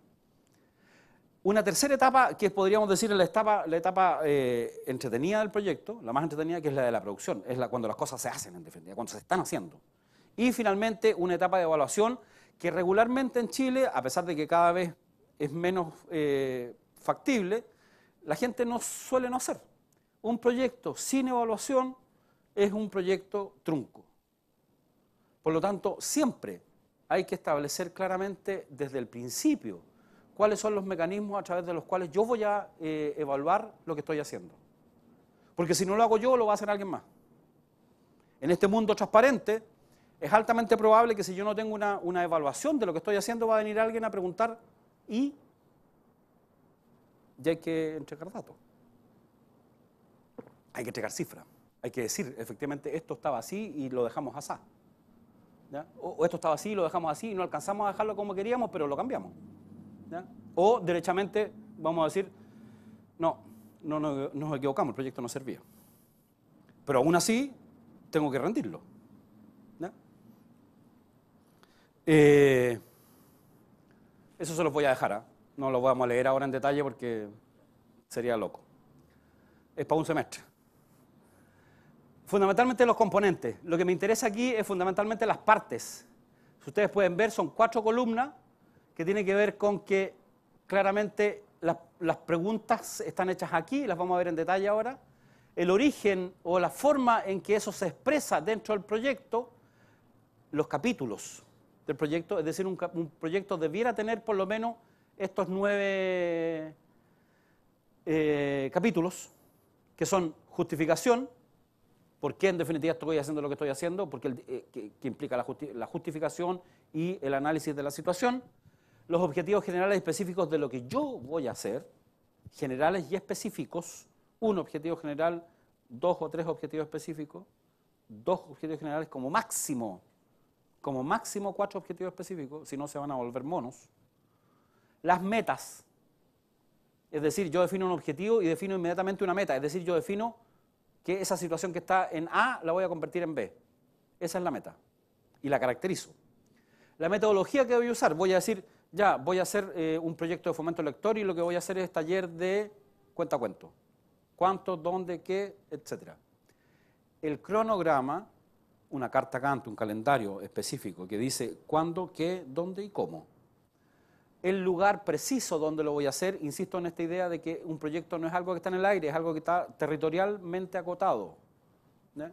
Una tercera etapa, que podríamos decir la etapa, la etapa eh, entretenida del proyecto, la más entretenida, que es la de la producción, es la, cuando las cosas se hacen, en definitiva, cuando se están haciendo. Y finalmente una etapa de evaluación que regularmente en Chile, a pesar de que cada vez es menos eh, factible, la gente no suele no hacer. Un proyecto sin evaluación es un proyecto trunco. Por lo tanto, siempre hay que establecer claramente desde el principio cuáles son los mecanismos a través de los cuales yo voy a eh, evaluar lo que estoy haciendo. Porque si no lo hago yo, lo va a hacer alguien más. En este mundo transparente, es altamente probable que si yo no tengo una, una evaluación de lo que estoy haciendo, va a venir alguien a preguntar y ya hay que entregar datos. Hay que entregar cifras. Hay que decir, efectivamente, esto estaba así y lo dejamos así. ¿Ya? O, o esto estaba así y lo dejamos así y no alcanzamos a dejarlo como queríamos, pero lo cambiamos. ¿Ya? O, derechamente, vamos a decir, no, no, no nos equivocamos, el proyecto no servía. Pero aún así, tengo que rendirlo. ¿Ya? Eh, eso se los voy a dejar, ¿eh? No lo vamos a leer ahora en detalle porque sería loco. Es para un semestre. Fundamentalmente los componentes. Lo que me interesa aquí es fundamentalmente las partes. Si ustedes pueden ver, son cuatro columnas que tienen que ver con que claramente las, las preguntas están hechas aquí, las vamos a ver en detalle ahora. El origen o la forma en que eso se expresa dentro del proyecto, los capítulos del proyecto, es decir, un, un proyecto debiera tener por lo menos estos nueve eh, capítulos, que son justificación, por qué en definitiva estoy haciendo lo que estoy haciendo, porque el, eh, que, que implica la, justi la justificación y el análisis de la situación, los objetivos generales y específicos de lo que yo voy a hacer, generales y específicos, un objetivo general, dos o tres objetivos específicos, dos objetivos generales como máximo, como máximo cuatro objetivos específicos, si no se van a volver monos. Las metas, es decir, yo defino un objetivo y defino inmediatamente una meta, es decir, yo defino que esa situación que está en A la voy a convertir en B. Esa es la meta y la caracterizo. La metodología que voy a usar, voy a decir, ya, voy a hacer eh, un proyecto de fomento lector y lo que voy a hacer es taller de cuenta a cuento. Cuánto, dónde, qué, etcétera. El cronograma, una carta Gantt, un calendario específico que dice cuándo, qué, dónde y cómo. El lugar preciso donde lo voy a hacer, insisto en esta idea de que un proyecto no es algo que está en el aire, es algo que está territorialmente acotado. ¿Ya?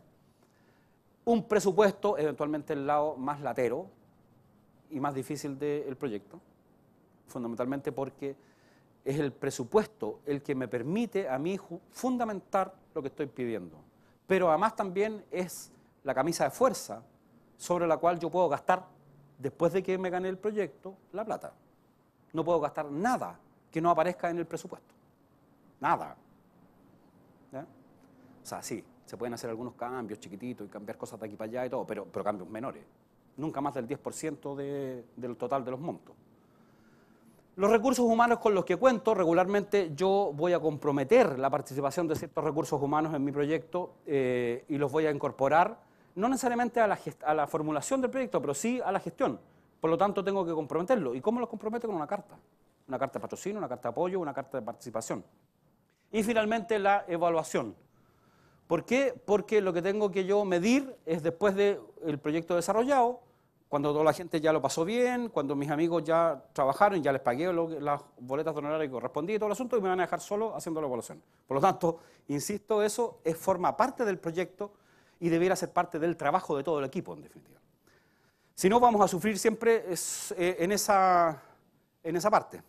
Un presupuesto, eventualmente el lado más latero y más difícil del proyecto, fundamentalmente porque es el presupuesto el que me permite a mí fundamentar lo que estoy pidiendo. Pero además también es la camisa de fuerza sobre la cual yo puedo gastar, después de que me gané el proyecto, la plata. No puedo gastar nada que no aparezca en el presupuesto. Nada. ¿Ya? O sea, sí, se pueden hacer algunos cambios chiquititos y cambiar cosas de aquí para allá y todo, pero, pero cambios menores. Nunca más del diez por ciento de, del total de los montos. Los recursos humanos con los que cuento, regularmente yo voy a comprometer la participación de ciertos recursos humanos en mi proyecto eh, y los voy a incorporar, no necesariamente a la, a la formulación del proyecto, pero sí a la gestión. Por lo tanto, tengo que comprometerlo. ¿Y cómo los comprometo? Con una carta. Una carta de patrocinio, una carta de apoyo, una carta de participación. Y finalmente, la evaluación. ¿Por qué? Porque lo que tengo que yo medir es después del proyecto desarrollado, cuando toda la gente ya lo pasó bien, cuando mis amigos ya trabajaron, ya les pagué lo, las boletas de honorario que correspondía y todo el asunto, y me van a dejar solo haciendo la evaluación. Por lo tanto, insisto, eso es, forma parte del proyecto y debiera ser parte del trabajo de todo el equipo, en definitiva. Si no, vamos a sufrir siempre es, eh, en, esa, en esa parte.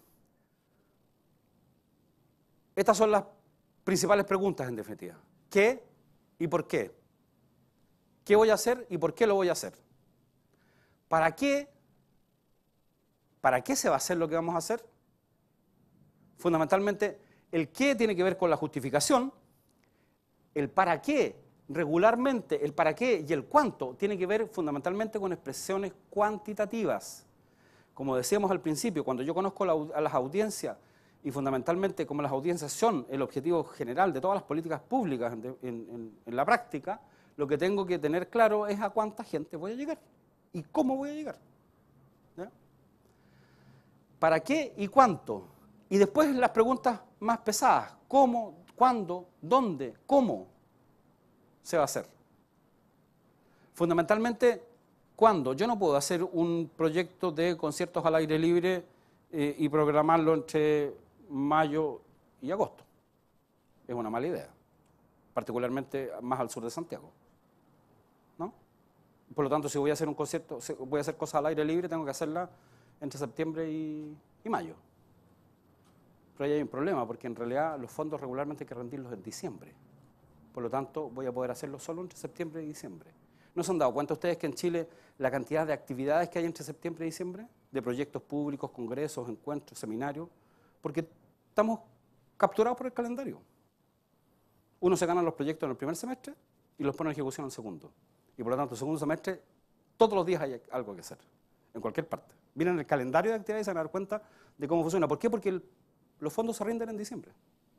Estas son las principales preguntas, en definitiva. ¿Qué y por qué? ¿Qué voy a hacer y por qué lo voy a hacer? ¿Para qué? ¿Para qué se va a hacer lo que vamos a hacer? Fundamentalmente, el qué tiene que ver con la justificación, el para qué, regularmente, el para qué y el cuánto tiene que ver fundamentalmente con expresiones cuantitativas. Como decíamos al principio, cuando yo conozco la, a las audiencias y fundamentalmente como las audiencias son el objetivo general de todas las políticas públicas en, en, en la práctica, lo que tengo que tener claro es a cuánta gente voy a llegar y cómo voy a llegar. ¿Ya? ¿Para qué y cuánto? Y después las preguntas más pesadas, ¿cómo, cuándo, dónde, cómo se va a hacer? Fundamentalmente, ¿cuándo? Yo no puedo hacer un proyecto de conciertos al aire libre eh, y programarlo entre mayo y agosto. Es una mala idea, particularmente más al sur de Santiago, ¿no? Por lo tanto, si voy a hacer un concierto, si voy a hacer cosas al aire libre, tengo que hacerlas entre septiembre y, y mayo. Pero ahí hay un problema, porque en realidad los fondos regularmente hay que rendirlos en diciembre. Por lo tanto, voy a poder hacerlo solo entre septiembre y diciembre. ¿No se han dado cuenta ustedes que en Chile la cantidad de actividades que hay entre septiembre y diciembre? De proyectos públicos, congresos, encuentros, seminarios. Porque estamos capturados por el calendario. Uno se gana los proyectos en el primer semestre y los pone en ejecución en el segundo. Y por lo tanto, el segundo semestre, todos los días hay algo que hacer, en cualquier parte. Miren el calendario de actividades y se van a dar cuenta de cómo funciona. ¿Por qué? Porque el, los fondos se rinden en diciembre.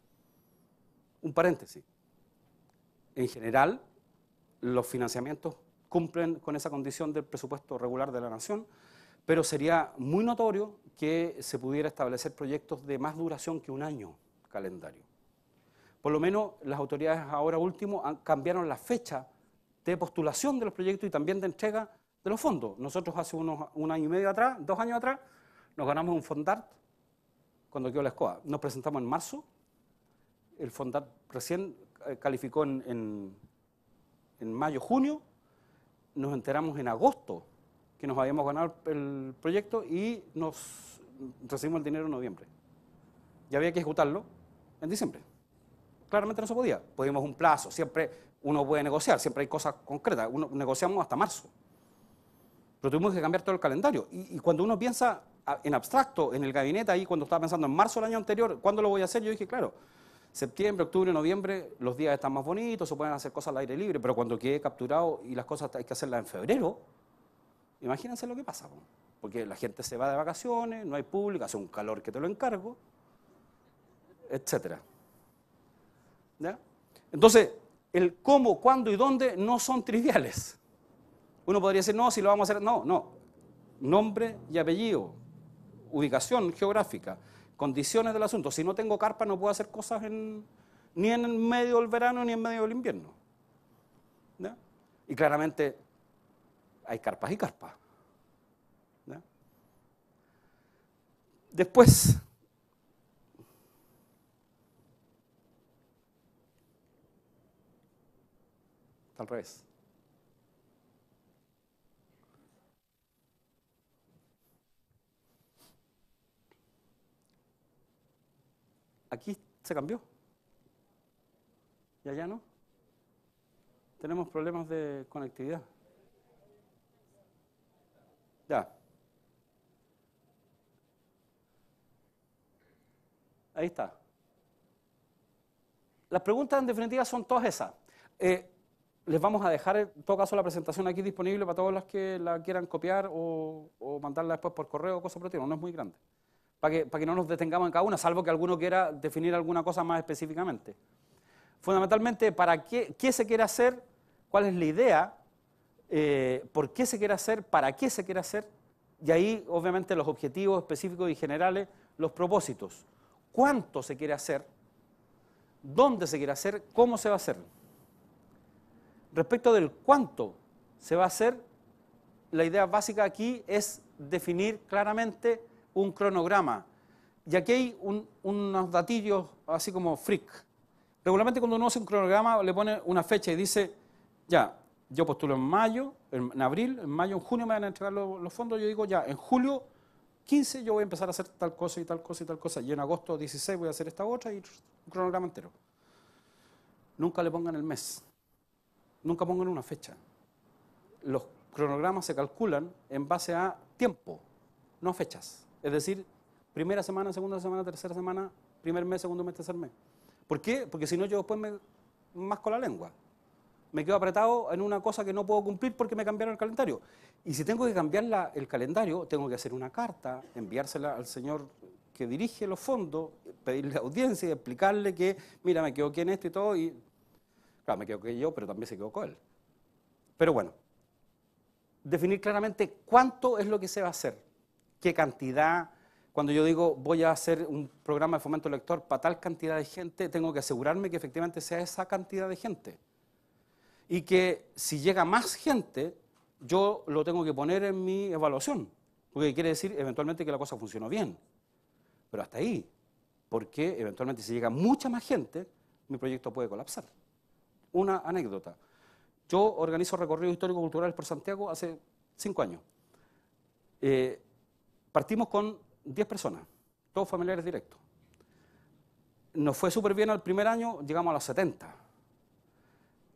Un paréntesis. En general, los financiamientos cumplen con esa condición del presupuesto regular de la Nación, pero sería muy notorio que se pudiera establecer proyectos de más duración que un año calendario. Por lo menos las autoridades ahora último han, cambiaron la fecha de postulación de los proyectos y también de entrega de los fondos. Nosotros hace unos, un año y medio atrás, dos años atrás, nos ganamos un Fondart cuando quedó la escoba. Nos presentamos en marzo, el Fondart recién eh, calificó en, en, en mayo, junio, nos enteramos en agosto que nos habíamos ganado el proyecto y nos recibimos el dinero en noviembre. Ya había que ejecutarlo en diciembre. Claramente no se podía. Podíamos un plazo, siempre uno puede negociar, siempre hay cosas concretas, uno, negociamos hasta marzo. Pero tuvimos que cambiar todo el calendario. Y, y cuando uno piensa en abstracto, en el gabinete, ahí cuando estaba pensando en marzo del año anterior, ¿cuándo lo voy a hacer? Yo dije, claro, septiembre, octubre, noviembre, los días están más bonitos, se pueden hacer cosas al aire libre, pero cuando quede capturado y las cosas hay que hacerlas en febrero, imagínense lo que pasa, porque la gente se va de vacaciones, no hay público, hace un calor que te lo encargo, etcétera. ¿Ya? Entonces, el cómo, cuándo y dónde no son triviales. Uno podría decir, no, si lo vamos a hacer, no, no. Nombre y apellido, ubicación geográfica, condiciones del asunto. Si no tengo carpa no puedo hacer cosas en, ni en medio del verano ni en medio del invierno. ¿Ya? Y claramente hay carpas y carpas. ¿Ya? Después, al revés. Aquí se cambió. Y allá no. Tenemos problemas de conectividad. Ya. Ahí está. Las preguntas en definitiva son todas esas. Eh, les vamos a dejar en todo caso la presentación aquí disponible para todos los que la quieran copiar o, o mandarla después por correo o cosas por el estilo. No es muy grande. Para que, para que no nos detengamos en cada una, salvo que alguno quiera definir alguna cosa más específicamente. Fundamentalmente, ¿para qué, qué se quiere hacer? ¿Cuál es la idea? Eh, ¿Por qué se quiere hacer? ¿Para qué se quiere hacer? Y ahí, obviamente, los objetivos específicos y generales, los propósitos. ¿Cuánto se quiere hacer? ¿Dónde se quiere hacer? ¿Cómo se va a hacer? Respecto del cuánto se va a hacer, la idea básica aquí es definir claramente un cronograma. Y aquí hay un, unos datillos así como freak. Regularmente cuando uno hace un cronograma le pone una fecha y dice, ya, yo postulo en mayo, en, en abril, en mayo, en junio me van a entregar los, los fondos, yo digo ya, en julio quince yo voy a empezar a hacer tal cosa y tal cosa y tal cosa, y en agosto dieciséis voy a hacer esta otra y un cronograma entero. Nunca le pongan el mes, nunca pongan una fecha. Los cronogramas se calculan en base a tiempo, no fechas. Es decir, primera semana, segunda semana, tercera semana, primer mes, segundo mes, tercer mes. ¿Por qué? Porque si no yo después me masco la lengua. Me quedo apretado en una cosa que no puedo cumplir porque me cambiaron el calendario. Y si tengo que cambiar la, el calendario, tengo que hacer una carta, enviársela al señor que dirige los fondos, pedirle audiencia y explicarle que, mira, me equivoqué en esto y todo, y claro, me equivoqué yo, pero también se equivocó él. Pero bueno, definir claramente cuánto es lo que se va a hacer. ¿Qué cantidad? Cuando yo digo voy a hacer un programa de fomento lector para tal cantidad de gente, tengo que asegurarme que efectivamente sea esa cantidad de gente. Y que si llega más gente, yo lo tengo que poner en mi evaluación. Porque quiere decir eventualmente que la cosa funcionó bien. Pero hasta ahí. Porque eventualmente si llega mucha más gente, mi proyecto puede colapsar. Una anécdota. Yo organizo recorridos histórico-culturales por Santiago hace cinco años. Eh, Partimos con diez personas, todos familiares directos. Nos fue súper bien el primer año, llegamos a los setenta.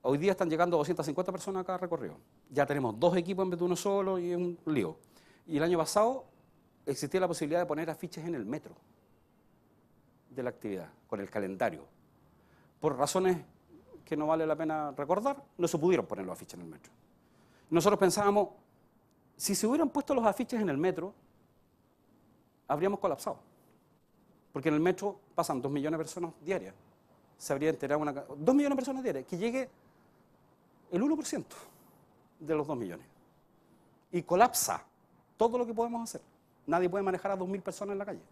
hoy día están llegando doscientas cincuenta personas a cada recorrido. Ya tenemos dos equipos en vez de uno solo y es un lío. Y el año pasado existía la posibilidad de poner afiches en el metro de la actividad, con el calendario. Por razones que no vale la pena recordar, no se pudieron poner los afiches en el metro. Nosotros pensábamos, si se hubieran puesto los afiches en el metro, habríamos colapsado. Porque en el metro pasan dos millones de personas diarias. Se habría enterado una... dos millones de personas diarias, que llegue el uno por ciento de los dos millones. Y colapsa todo lo que podemos hacer. Nadie puede manejar a dos mil personas en la calle.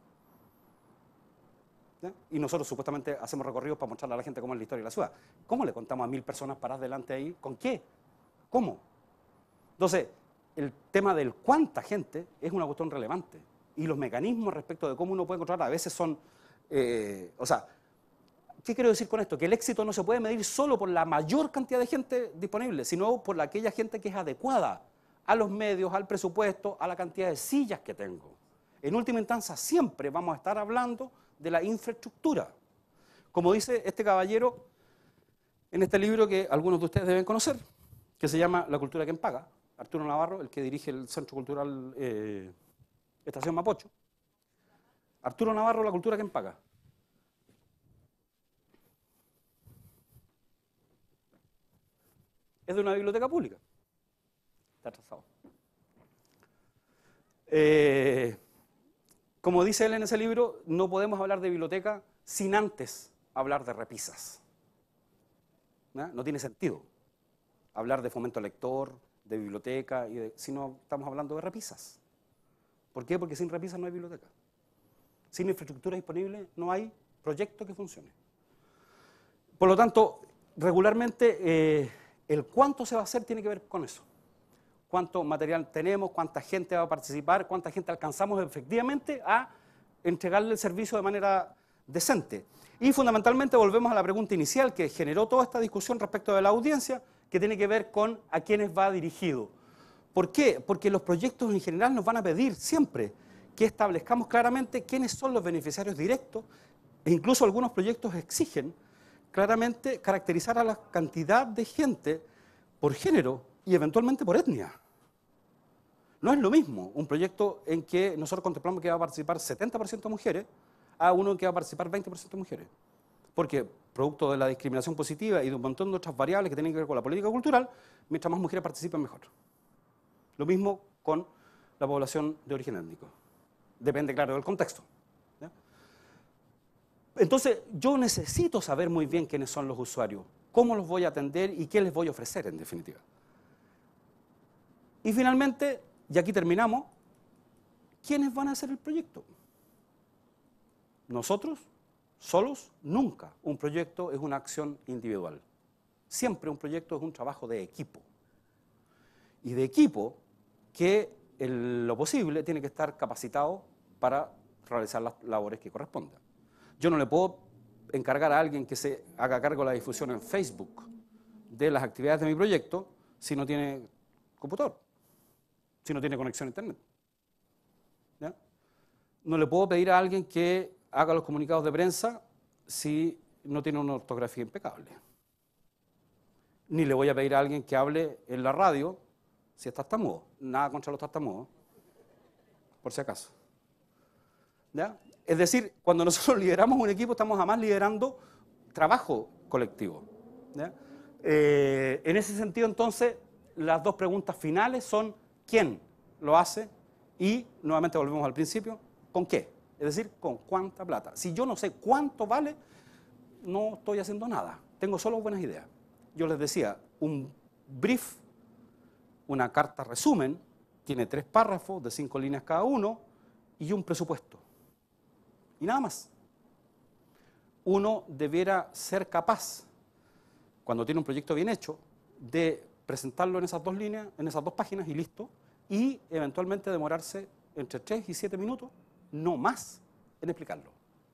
¿Ya? Y nosotros supuestamente hacemos recorridos para mostrarle a la gente cómo es la historia de la ciudad. ¿Cómo le contamos a mil personas paradas delante ahí? ¿Con qué? ¿Cómo? Entonces, el tema del cuánta gente es una cuestión relevante. Y los mecanismos respecto de cómo uno puede controlar a veces son... Eh, o sea, ¿qué quiero decir con esto? Que el éxito no se puede medir solo por la mayor cantidad de gente disponible, sino por la, aquella gente que es adecuada a los medios, al presupuesto, a la cantidad de sillas que tengo. En última instancia, siempre vamos a estar hablando de la infraestructura. Como dice este caballero en este libro que algunos de ustedes deben conocer, que se llama La cultura quien paga, Arturo Navarro, el que dirige el Centro Cultural eh, Estación Mapocho. Arturo Navarro, La cultura quien paga. Es de una biblioteca pública. Está atrasado. Eh, como dice él en ese libro, no podemos hablar de biblioteca sin antes hablar de repisas. ¿No? No tiene sentido hablar de fomento lector, de biblioteca, y de, si no estamos hablando de repisas. ¿Por qué? Porque sin repisas no hay biblioteca. Sin infraestructura disponible no hay proyecto que funcione. Por lo tanto, regularmente eh, el cuánto se va a hacer tiene que ver con eso. Cuánto material tenemos, cuánta gente va a participar, cuánta gente alcanzamos efectivamente a entregarle el servicio de manera decente. Y fundamentalmente volvemos a la pregunta inicial que generó toda esta discusión respecto de la audiencia, que tiene que ver con a quiénes va dirigido. ¿Por qué? Porque los proyectos en general nos van a pedir siempre que establezcamos claramente quiénes son los beneficiarios directos, e incluso algunos proyectos exigen claramente caracterizar a la cantidad de gente por género y eventualmente por etnia. No es lo mismo un proyecto en que nosotros contemplamos que va a participar setenta por ciento mujeres a uno en que va a participar veinte por ciento mujeres. Porque producto de la discriminación positiva y de un montón de otras variables que tienen que ver con la política cultural, mientras más mujeres participen, mejor. Lo mismo con la población de origen étnico. Depende, claro, del contexto. ¿Ya? Entonces, yo necesito saber muy bien quiénes son los usuarios, cómo los voy a atender y qué les voy a ofrecer, en definitiva. Y finalmente, y aquí terminamos, ¿quiénes van a hacer el proyecto? ¿Nosotros? ¿Solos? Nunca. Un proyecto es una acción individual. Siempre un proyecto es un trabajo de equipo. Y de equipo que en lo posible tiene que estar capacitado para realizar las labores que correspondan. Yo no le puedo encargar a alguien que se haga cargo de la difusión en Facebook de las actividades de mi proyecto si no tiene computador, si no tiene conexión a internet. ¿Ya? No le puedo pedir a alguien que haga los comunicados de prensa si no tiene una ortografía impecable. Ni le voy a pedir a alguien que hable en la radio si es tartamudo. Nada contra los tartamudos, por si acaso. ¿Ya? Es decir, cuando nosotros lideramos un equipo, estamos además liderando trabajo colectivo. ¿Ya? Eh, en ese sentido, entonces, las dos preguntas finales son ¿quién lo hace? Y, nuevamente volvemos al principio, ¿con qué? Es decir, ¿con cuánta plata? Si yo no sé cuánto vale, no estoy haciendo nada. Tengo solo buenas ideas. Yo les decía, un brief, una carta resumen, tiene tres párrafos de cinco líneas cada uno y un presupuesto. Y nada más. Uno debiera ser capaz, cuando tiene un proyecto bien hecho, de presentarlo en esas dos líneas, en esas dos páginas y listo, y eventualmente demorarse entre tres y siete minutos, no más, en explicarlo.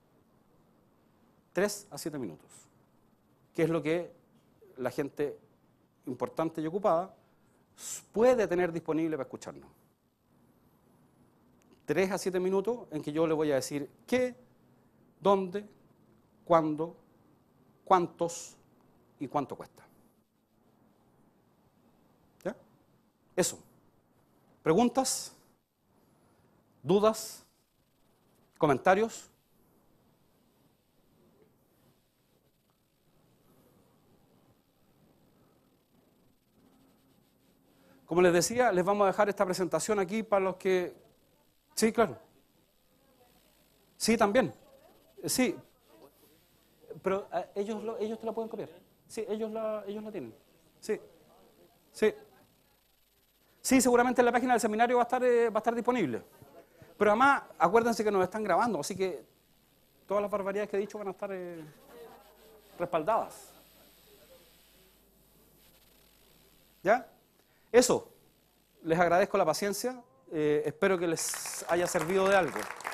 tres a siete minutos, que es lo que la gente importante y ocupada puede tener disponible para escucharnos. tres a siete minutos en que yo le voy a decir qué, dónde, cuándo, cuántos y cuánto cuesta. Eso. ¿Preguntas? ¿Dudas? ¿Comentarios? Como les decía, les vamos a dejar esta presentación aquí para los que... Sí, claro. Sí, también. Sí. Pero eh, ellos, lo, ellos te la pueden copiar. Sí, ellos la, ellos la tienen. Sí. Sí. Sí, seguramente en la página del seminario va a estar, eh, va a estar disponible. Pero además, acuérdense que nos están grabando, así que todas las barbaridades que he dicho van a estar eh, respaldadas. ¿Ya? Eso. Les agradezco la paciencia. Eh, espero que les haya servido de algo.